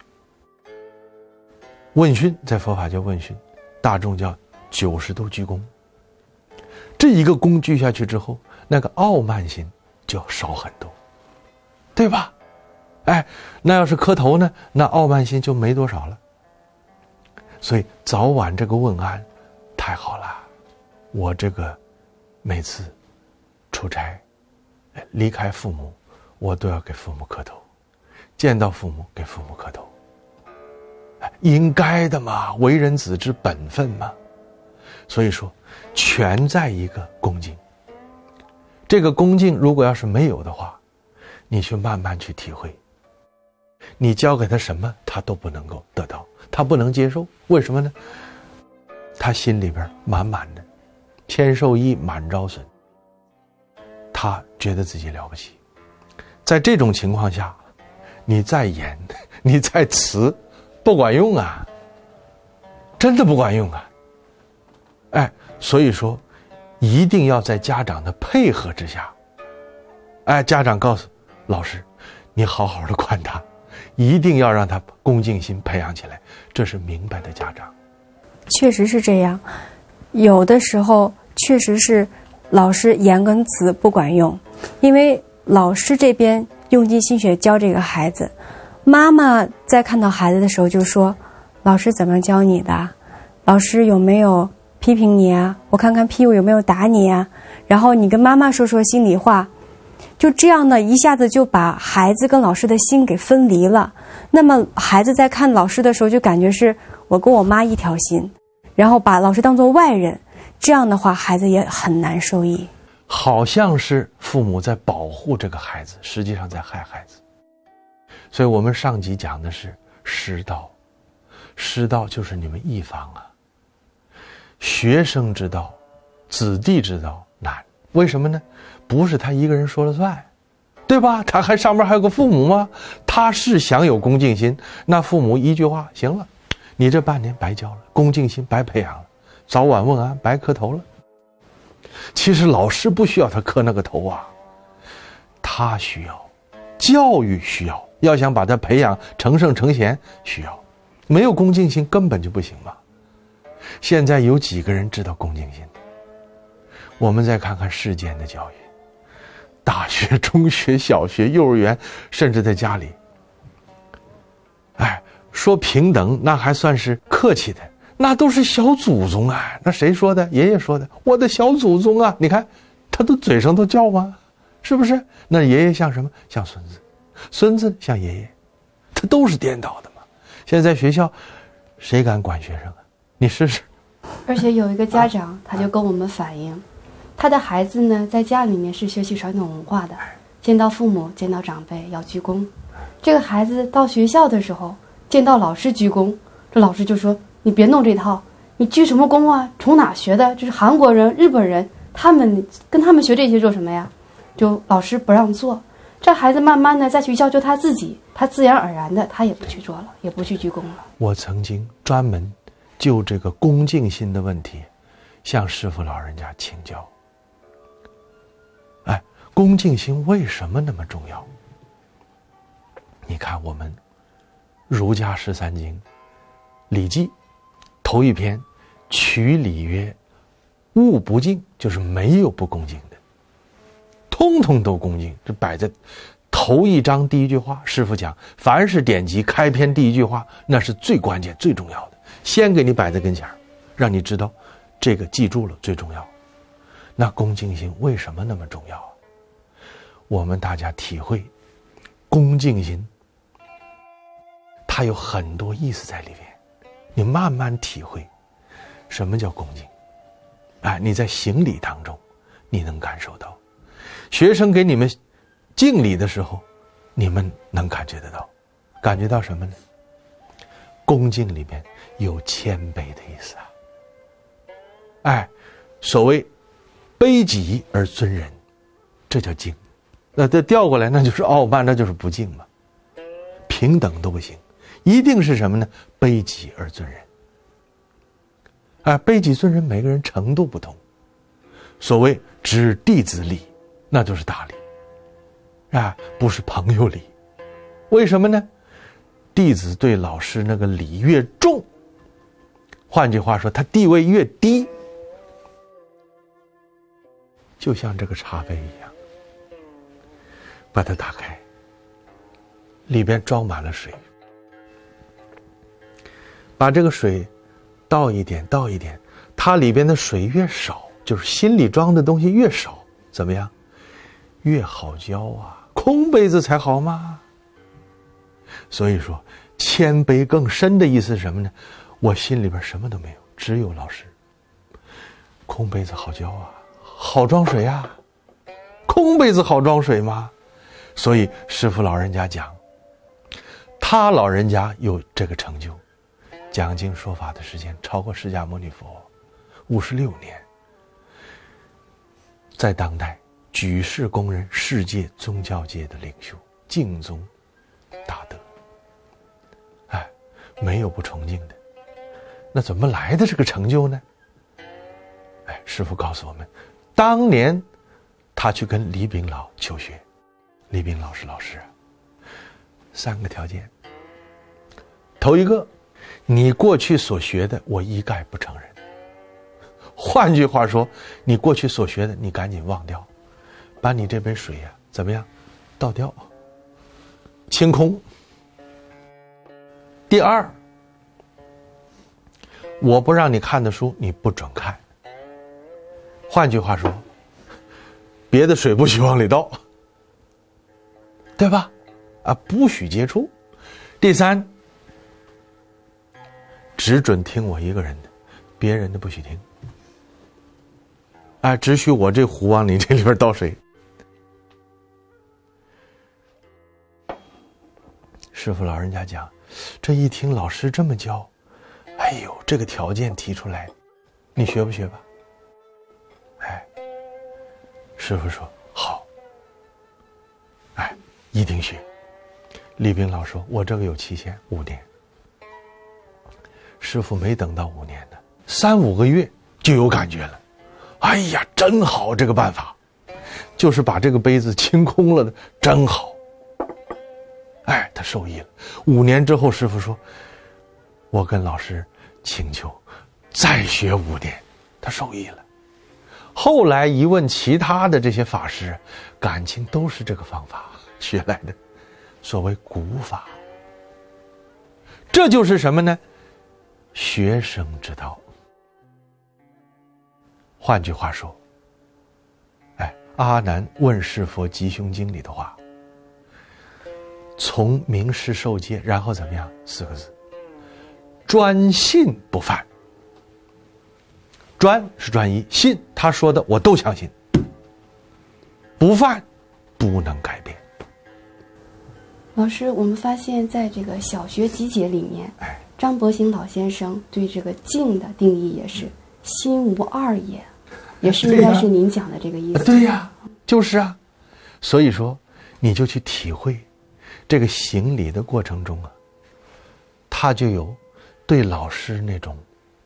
Speaker 6: 问讯在佛法叫问讯，大众叫九十度鞠躬。这一个躬鞠下去之后，那个傲慢心就要少很多，对吧？哎，那要是磕头呢，那傲慢心就没多少了。所以早晚这个问安太好了，我这个每次出差离开父母，我都要给父母磕头，见到父母给父母磕头，应该的嘛，为人子之本分嘛。所以说全在一个恭敬，这个恭敬如果要是没有的话，你去慢慢去体会，你教给他什么他都不能够得到，他不能接受。为什么呢？他心里边满满的千受益满招损，他觉得自己了不起。在这种情况下，你再严你再慈不管用啊，真的不管用啊。哎，所以说一定要在家长的配合之下，哎，家长告诉老师，你好好的管他，一定要让他恭敬心培养起来，这是明白的家长。
Speaker 8: 确实是这样，有的时候确实是老师严跟慈不管用，因为老师这边用尽心血教这个孩子，妈妈在看到孩子的时候就说，老师怎么教你的？老师有没有批评你啊？我看看屁股有没有打你啊？然后你跟妈妈说说心里话，就这样的一下子就把孩子跟老师的心给分离了。那么孩子在看老师的时候就感觉是我跟我妈一条心，然后把老师当作外人，这样的话孩子也很难受益。
Speaker 6: 好像是父母在保护这个孩子，实际上在害孩子。所以我们上集讲的是师道，师道就是你们一方啊，学生之道，子弟之道难。为什么呢？不是他一个人说了算，对吧？他还上面还有个父母吗？他是想有恭敬心，那父母一句话，行了，你这半年白教了，恭敬心白培养了，早晚问安白磕头了。其实老师不需要他磕那个头啊，他需要，教育需要，要想把他培养成圣成贤需要，没有恭敬心根本就不行嘛。现在有几个人知道恭敬心？ 我们再看看世间的教育，大学、中学、小学、幼儿园，甚至在家里，哎，说平等那还算是客气的，那都是小祖宗啊。那谁说的？爷爷说的，我的小祖宗啊，你看他都嘴上都叫吗？是不是？那爷爷像什么？像孙子，孙子像爷爷，他都是颠倒的嘛。现在在学校谁敢管学生啊？你试试。
Speaker 5: 而且有一个家长他就跟我们反映，他的孩子呢在家里面是学习传统文化的，见到父母见到长辈要鞠躬，这个孩子到学校的时候见到老师鞠躬，这老师就说你别弄这套，你鞠什么躬啊，从哪学的？这是韩国人日本人，他们跟他们学这些做什么呀？就老师不让做，这孩子慢慢的在学校就他自己，他自然而然的他也不去做了，也不去鞠躬了。
Speaker 6: 我曾经专门就这个恭敬心的问题向师父老人家请教。哎，恭敬心为什么那么重要？你看我们儒家十三经《礼记》头一篇取礼曰物不敬，就是没有不恭敬的，通通都恭敬。这摆在头一章第一句话，师父讲凡是典籍开篇第一句话那是最关键最重要的，先给你摆在跟前，让你知道这个记住了最重要。那恭敬心为什么那么重要啊？我们大家体会恭敬心它有很多意思在里边，你慢慢体会什么叫恭敬。哎，你在行礼当中你能感受到，学生给你们敬礼的时候你们能感觉得到，感觉到什么呢？恭敬里面有谦卑的意思啊。哎，所谓卑己而尊人，这叫敬。那这调过来那就是傲慢，那就是不敬嘛。平等都不行，一定是什么呢？卑己而尊人。啊，卑己尊人，每个人程度不同。所谓知弟子礼，那就是大礼啊，不是朋友礼。为什么呢？弟子对老师那个礼越重，换句话说他地位越低，就像这个茶杯一样，把它打开，里边装满了水，把这个水倒一点倒一点，它里边的水越少，就是心里装的东西越少，怎么样？越好教啊，空杯子才好嘛。所以说谦卑更深的意思是什么呢？我心里边什么都没有，只有老师。空杯子好教啊，好装水啊，空杯子好装水吗？所以师父老人家讲，他老人家有这个成就，讲经说法的时间超过释迦牟尼佛五十六年，在当代举世公认世界宗教界的领袖，敬宗大德。哎，没有不崇敬的。那怎么来的这个成就呢？哎，师父告诉我们，当年他去跟李炳老求学，李炳老师老师啊，三个条件。头一个，你过去所学的我一概不承认。换句话说，你过去所学的你赶紧忘掉，把你这杯水呀、啊、怎么样倒掉，清空。第二，我不让你看的书你不准看。换句话说，别的水不许往里倒，对吧？啊，不许接触。第三，只准听我一个人的，别人的不许听。啊，只许我这壶往你这里边倒水。师父老人家讲，这一听老师这么教，哎呦，这个条件提出来，你学不学吧？哎，师父说好，哎，一定学。李炳老说，我这个有期限，五年。师父没等到五年呢，三五个月就有感觉了。哎呀，真好，这个办法，就是把这个杯子清空了的，真好。哎，他受益了。五年之后，师父说，我跟老师请求再学五年，他受益了。 后来一问其他的这些法师，感情都是这个方法学来的，所谓古法。这就是什么呢？学生之道。换句话说，哎，阿难问世佛吉凶经里的话，从明师受戒，然后怎么样？四个字：专信不犯。专是专一，信他说的我都相信，不犯，不能改变。
Speaker 5: 老师，我们发现在这个小学集解里面，
Speaker 6: 哎，
Speaker 5: 张伯荇老先生对这个静的定义也是心无二也，也是应该是您讲的这个意思。
Speaker 6: 对呀、啊，就是啊。所以说，你就去体会这个行礼的过程中啊，他就有对老师那种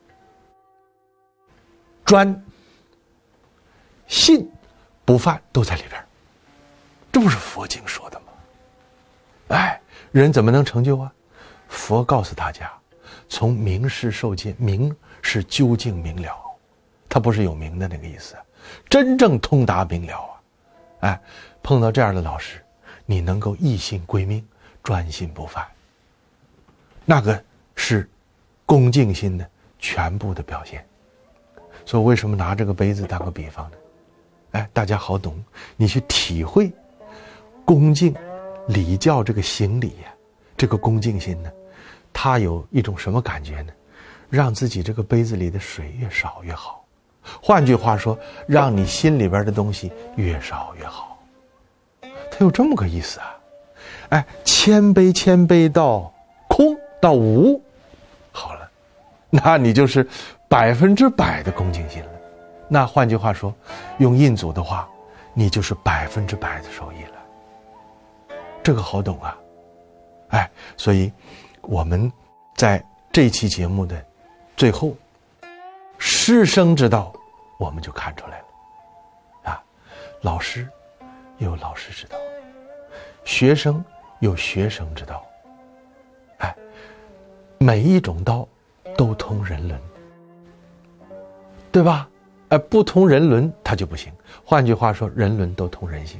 Speaker 6: 专、信、不犯都在里边，这不是佛经说的吗？哎，人怎么能成就啊？佛告诉大家，从明师受戒，明是究竟明了，它不是有名的那个意思，真正通达明了啊！哎，碰到这样的老师，你能够一心归命，专心不犯，那个是恭敬心的全部的表现。所以为什么拿这个杯子当个比方呢？哎，大家好懂，你去体会恭敬礼教这个行礼呀、啊，这个恭敬心呢，它有一种什么感觉呢？让自己这个杯子里的水越少越好。换句话说，让你心里边的东西越少越好。它有这么个意思啊！哎，谦卑谦卑到空到无，好了，那你就是百分之百的恭敬心了。那换句话说，用印祖的话，你就是百分之百的受益了。这个好懂啊！哎，所以我们在这期节目的最后，师生之道我们就看出来了啊，老师有老师之道，学生有学生之道，哎，每一种道都通人伦，对吧？哎，不通人伦它就不行。换句话说，人伦都通人性。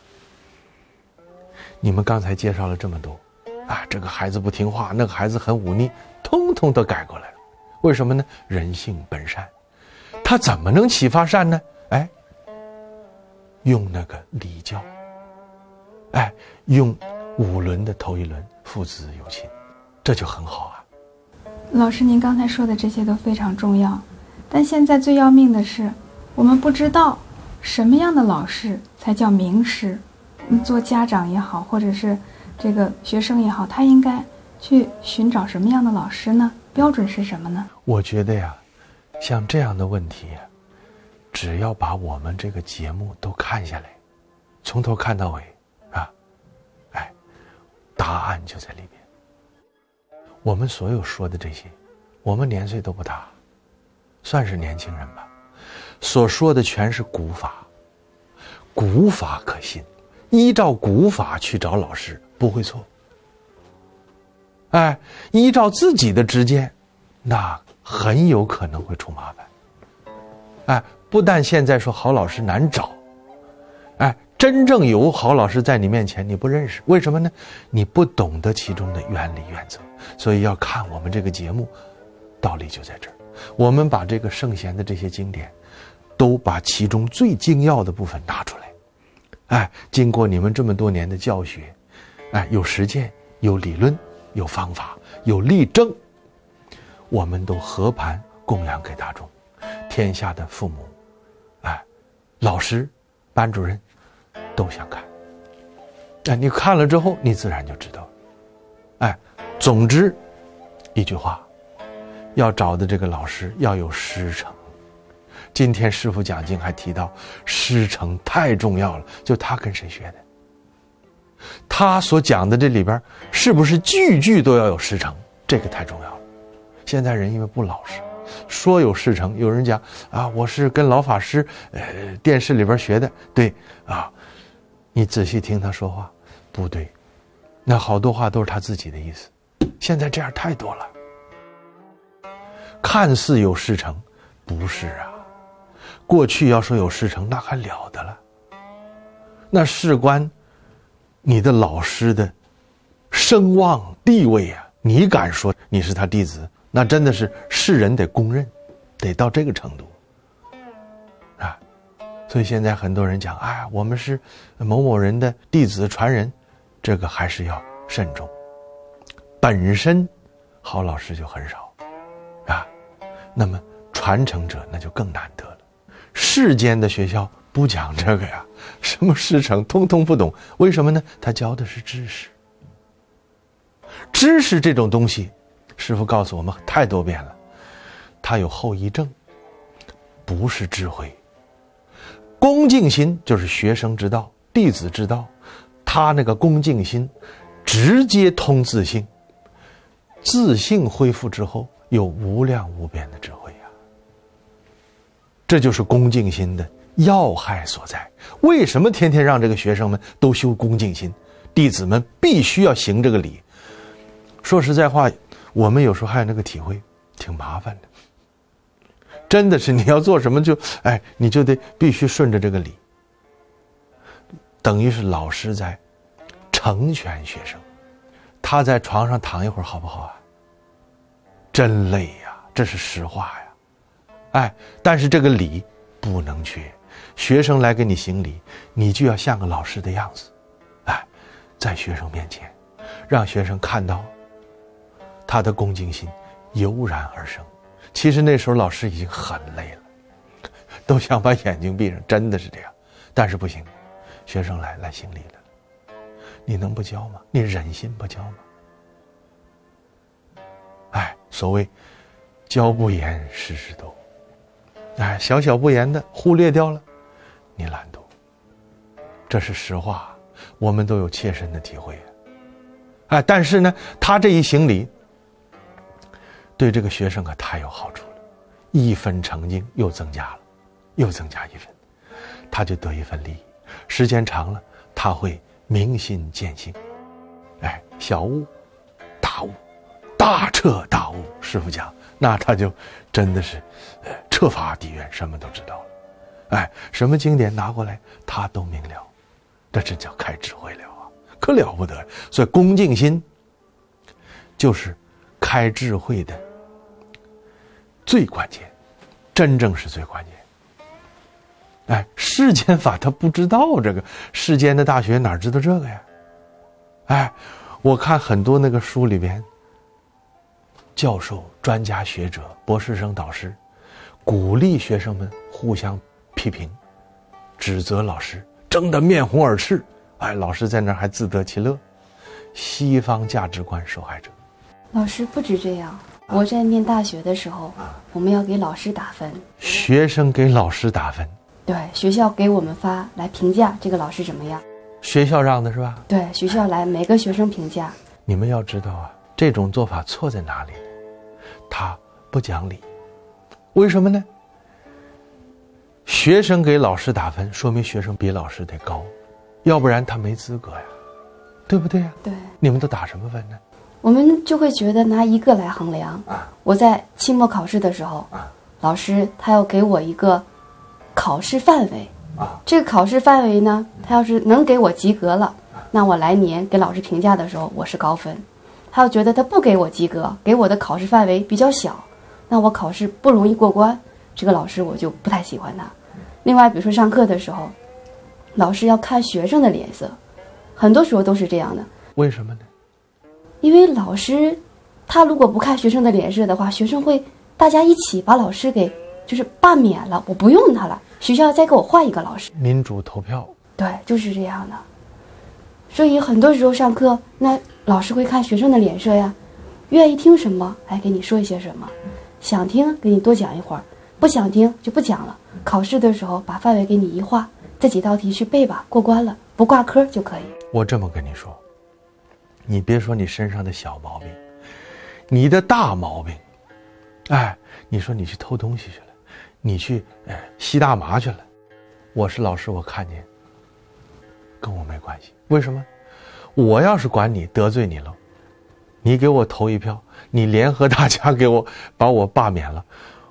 Speaker 6: 你们刚才介绍了这么多啊，这个孩子不听话，那个孩子很忤逆，通通都改过来了。为什么呢？人性本善，他怎么能启发善呢？哎，用那个礼教，哎，用五伦的头一伦，父子有亲，这就很好啊。
Speaker 7: 老师，您刚才说的这些都非常重要，但现在最要命的是，我们不知道什么样的老师才叫名师。做家长也好，或者是这个学生也好，他应该去寻找什么样的老师呢？标准是什么呢？
Speaker 6: 我觉得呀，像这样的问题呀，只要把我们这个节目都看下来，从头看到尾啊，哎，答案就在里面。我们所有说的这些，我们年岁都不大，算是年轻人吧，所说的全是古法，古法可信。依照古法去找老师不会错，哎，依照自己的知见，那很有可能会出麻烦。哎，不但现在说好老师难找，哎，真正有好老师在你面前你不认识，为什么呢？你不懂得其中的原理原则。所以要看我们这个节目，道理就在这儿。我们把这个圣贤的这些经典，都把其中最精要的部分拿出来。哎，经过你们这么多年的教学，哎，有实践，有理论，有方法，有例证，我们都和盘供养给大众，天下的父母，哎，老师、班主任都想看。哎，你看了之后，你自然就知道了。哎，总之一句话，要找的这个老师要有师承。今天师父讲经还提到师承太重要了，就他跟谁学的，他所讲的这里边是不是句句都要有师承，这个太重要了。现在人因为不老实，说有师承，有人讲啊，我是跟老法师呃电视里边学的，对啊，你仔细听他说话不对，那好多话都是他自己的意思。现在这样太多了，看似有师承，不是啊。 过去要说有师承，那还了得了。那事关你的老师的声望地位啊，你敢说你是他弟子，那真的是世人得公认，得到这个程度啊。所以现在很多人讲，哎，我们是某某人的弟子传人，这个还是要慎重。本身好老师就很少啊，那么传承者那就更难得了。世间的学校不讲这个呀，什么师承通通不懂。为什么呢？他教的是知识。知识这种东西，师父告诉我们太多遍了，它有后遗症，不是智慧。恭敬心就是学生之道，弟子之道，他那个恭敬心直接通自性，自性恢复之后有无量无边的智慧呀、啊。这就是恭敬心的要害所在。为什么天天让这个学生们都修恭敬心，弟子们必须要行这个礼？说实在话，我们有时候还有那个体会，挺麻烦的。真的是你要做什么就哎，你就得必须顺着这个礼，等于是老师在成全学生。他在床上躺一会儿好不好啊？真累呀，这是实话呀。哎，但是这个礼不能缺，学生来给你行礼，你就要像个老师的样子，哎，在学生面前，让学生看到他的恭敬心油然而生。其实那时候老师已经很累了，都想把眼睛闭上，真的是这样。但是不行，学生来来行礼了，你能不教吗？你忍心不教吗？哎，所谓教不严，事事多。哎，小小不严的忽略掉了，你懒惰，这是实话，我们都有切身的体会。哎，但是呢，他这一行礼，对这个学生可太有好处了，一分成经又增加了，又增加一分，他就得一份利益。时间长了，他会明心见性。哎，小悟大悟，大彻大悟。师父讲，那他就真的是呃彻法底蕴，什么都知道了。哎，什么经典拿过来他都明了，这真叫开智慧了啊，可了不得。所以恭敬心就是开智慧的最关键，真正是最关键。哎，世间法他不知道这个，世间的大学哪知道这个呀？哎，我看很多那个书里边，教授、专家学者、博士生导师鼓励学生们互相批评，指责老师，争得面红耳赤。哎，老师在那儿还自得其乐。西方价值观受害者。
Speaker 5: 老师不止这样，我在念大学的时候，我们要给老师打分，
Speaker 6: 学生给老师打分，
Speaker 5: 对，学校给我们发来评价这个老师怎么样，
Speaker 6: 学校让的是吧？
Speaker 5: 对，学校来每个学生评价。
Speaker 6: 你们要知道啊，这种做法错在哪里？他不讲理。为什么呢？学生给老师打分，说明学生比老师得高，要不然他没资格呀，对不对呀？
Speaker 5: 对。
Speaker 6: 你们都打什么分呢？
Speaker 5: 我们就会觉得拿一个来衡量。我在期末考试的时候，老师他要给我一个考试范围，这个考试范围呢，他要是能给我及格了，那我来年给老师评价的时候我是高分。他要觉得他不给我及格，给我的考试范围比较小，那我考试不容易过关，这个老师我就不太喜欢他。另外比如说上课的时候，老师要看学生的脸色，很多时候都是这样的。
Speaker 6: 为什么呢？
Speaker 5: 因为老师他如果不看学生的脸色的话，学生会大家一起把老师给就是罢免了，我不用他了，学校再给我换一个老师。
Speaker 6: 民主投票。
Speaker 5: 对，就是这样的。所以很多时候上课，那老师会看学生的脸色呀，愿意听什么哎给你说一些什么，想听给你多讲一会儿，不想听就不讲了。考试的时候把范围给你一划，这几道题去背吧，过关了，不挂科就可以。
Speaker 6: 我这么跟你说，你别说你身上的小毛病，你的大毛病，哎，你说你去偷东西去了，你去哎吸大麻去了，我是老师，我看见跟我没关系。为什么？我要是管你得罪你了，你给我投一票，你联合大家给我把我罢免了，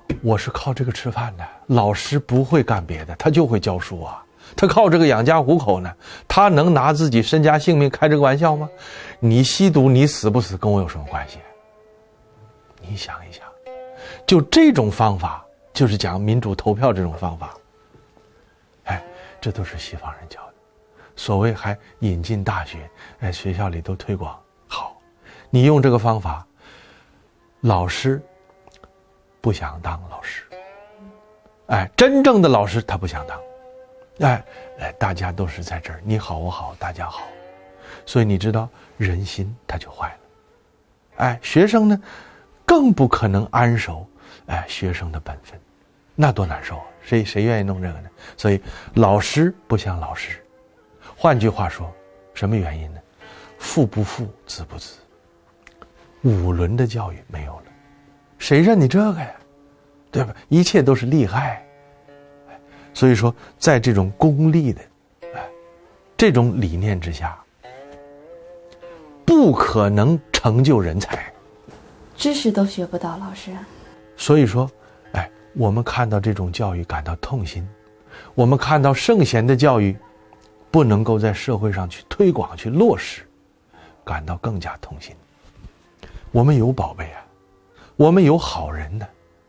Speaker 6: 我是靠这个吃饭的，老师不会干别的，他就会教书啊，他靠这个养家糊口呢，他能拿自己身家性命开这个玩笑吗？你吸毒你死不死跟我有什么关系？你想一想，就这种方法，就是讲民主投票这种方法，哎，这都是西方人教的，所谓还引进大学，哎，学校里都推广。好，你用这个方法，老师不想当老师，哎，真正的老师他不想当，哎哎，大家都是在这儿，你好我好大家好，所以你知道人心他就坏了，哎，学生呢更不可能安守，哎，学生的本分，那多难受啊！谁谁愿意弄这个呢？所以老师不像老师，换句话说，什么原因呢？父不父，子不子，五伦的教育没有了，谁认你这个呀？对吧？一切都是利害。所以说，在这种功利的，哎，这种理念之下，不可能成就人才，
Speaker 5: 知识都学不到，老师。
Speaker 6: 所以说，哎，我们看到这种教育感到痛心，我们看到圣贤的教育不能够在社会上去推广、去落实，感到更加痛心。我们有宝贝啊，我们有好人呢。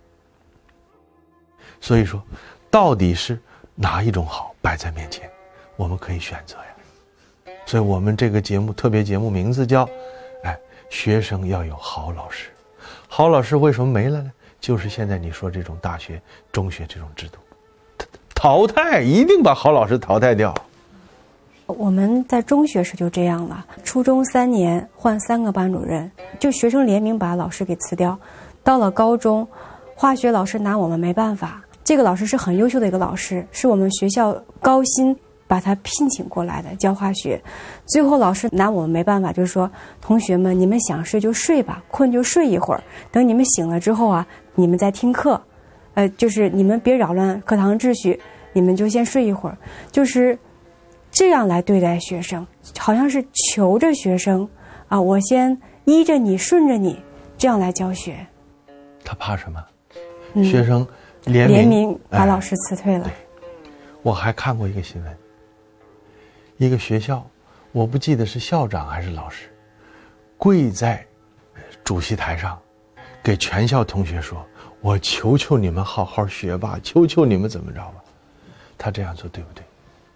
Speaker 6: 所以说，到底是哪一种好摆在面前，我们可以选择呀。所以我们这个节目特别节目名字叫，哎，学生要有好老师。好老师为什么没了呢？就是现在你说这种大学、中学这种制度，淘汰，一定把好老师淘汰掉。
Speaker 8: 我们在中学时就这样了，初中三年换三个班主任，就学生联名把老师给辞掉。到了高中，化学老师拿我们没办法。这个老师是很优秀的一个老师，是我们学校高薪把他聘请过来的教化学。最后老师拿我们没办法，就是说同学们，你们想睡就睡吧，困就睡一会儿，等你们醒了之后啊，你们再听课，呃，就是你们别扰乱课堂秩序，你们就先睡一会儿，就是这样来对待学生，好像是求着学生啊，我先依着你顺着你，这样来教学。
Speaker 6: 他怕什么？嗯、学生联名
Speaker 8: 联名把老师辞退了、哎。
Speaker 6: 我还看过一个新闻，一个学校，我不记得是校长还是老师，跪在主席台上，给全校同学说：“我求求你们好好学吧，求求你们怎么着吧。”他这样做对不对？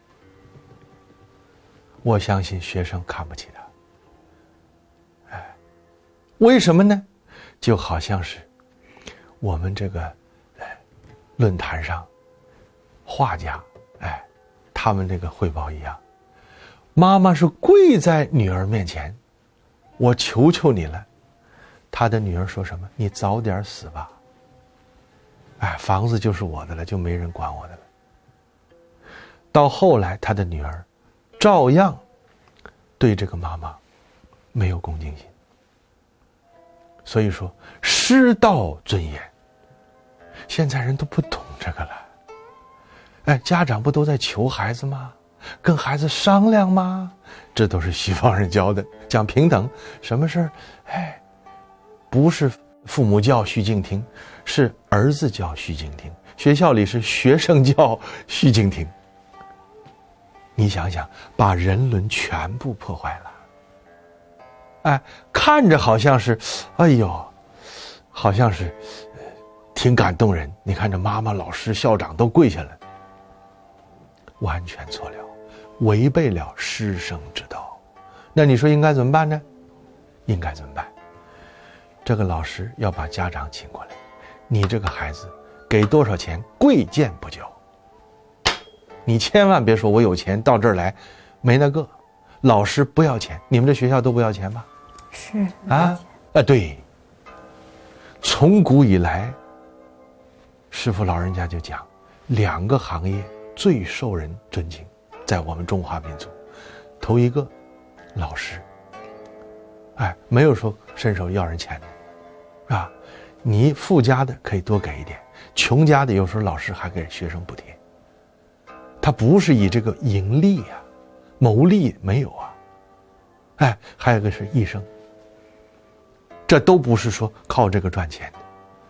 Speaker 6: 我相信学生看不起他。哎，为什么呢？就好像是我们这个哎论坛上画家哎他们这个汇报一样，妈妈是跪在女儿面前，我求求你了。他的女儿说什么？你早点死吧。哎，房子就是我的了，就没人管我的了。到后来他的女儿照样对这个妈妈没有恭敬心。所以说师道尊严，现在人都不懂这个了。哎，家长不都在求孩子吗？跟孩子商量吗？这都是西方人教的，讲平等，什么事儿？哎，不是父母教须敬听，是儿子教须敬听。学校里是学生教须敬听。你想想，把人伦全部破坏了。哎，看着好像是，哎呦，好像是挺感动人。你看这妈妈、老师、校长都跪下了，完全错了，违背了师生之道。那你说应该怎么办呢？应该怎么办？这个老师要把家长请过来，你这个孩子给多少钱，贵贱不交。你千万别说我有钱到这儿来，没那个。老师不要钱，你们这学校都不要钱吧？
Speaker 8: 是
Speaker 6: 啊，啊对。从古以来，师父老人家就讲，两个行业最受人尊敬，在我们中华民族，头一个老师，哎，没有说伸手要人钱的，啊，你富家的可以多给一点，穷家的有时候老师还给学生补贴。他不是以这个盈利呀、啊、牟利没有啊，哎，还有一个是医生，这都不是说靠这个赚钱的，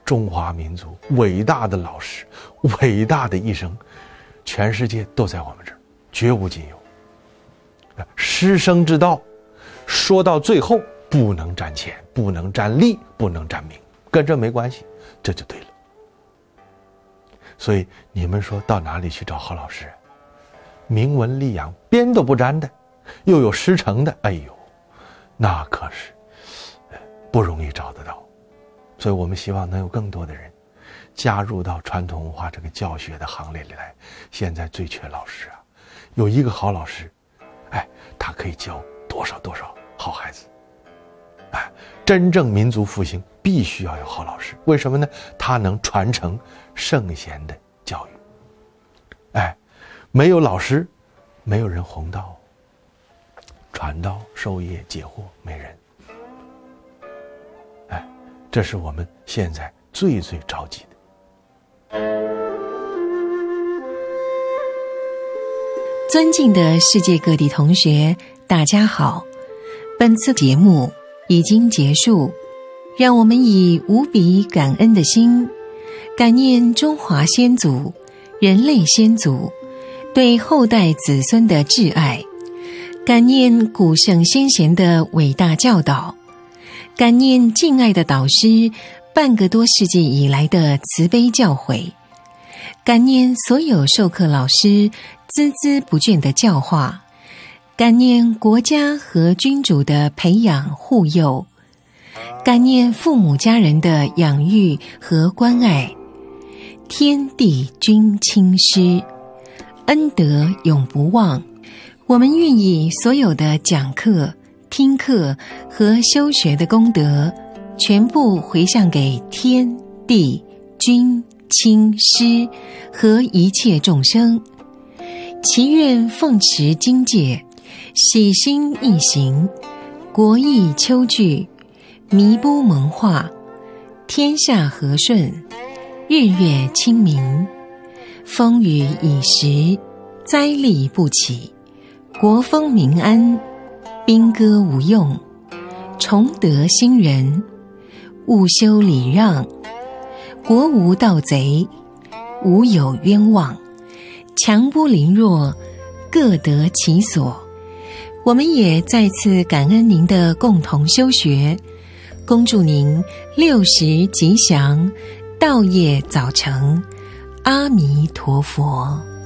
Speaker 6: 中华民族伟大的老师，伟大的一生，全世界都在我们这儿，绝无仅有。师生之道，说到最后不能沾钱，不能沾利，不能沾名，跟这没关系，这就对了。所以你们说到哪里去找好老师？明文立养，边都不沾的，又有师承的，哎呦，那可是不容易找得到。所以我们希望能有更多的人加入到传统文化这个教学的行列里来。现在最缺老师啊，有一个好老师，哎，他可以教多少多少好孩子。哎，真正民族复兴必须要有好老师，为什么呢？他能传承圣贤的教育。哎，没有老师，没有人弘道、传道、授业解惑，没人。哎，这是我们现在最最着急的。
Speaker 3: 尊敬的世界各地同学，大家好，本次节目已经结束，让我们以无比感恩的心，感念中华先祖、人类先祖对后代子孙的挚爱，感念古圣先贤的伟大教导，感念敬爱的导师半个多世纪以来的慈悲教诲，感念所有授课老师孜孜不倦的教化，感念国家和君主的培养护佑，感念父母家人的养育和关爱。天地君亲师，恩德永不忘。我们愿意所有的讲课、听课和修学的功德，全部回向给天地君亲师和一切众生，祈愿奉持经戒，喜心易行，国易秋聚，弥不蒙化，天下和顺，日月清明，风雨已时，灾厉不起，国风民安，兵戈无用，崇德兴仁，务修礼让，国无盗贼，无有冤枉，强不凌弱，各得其所。我们也再次感恩您的共同修学，恭祝您六十吉祥，道业早成，阿弥陀佛。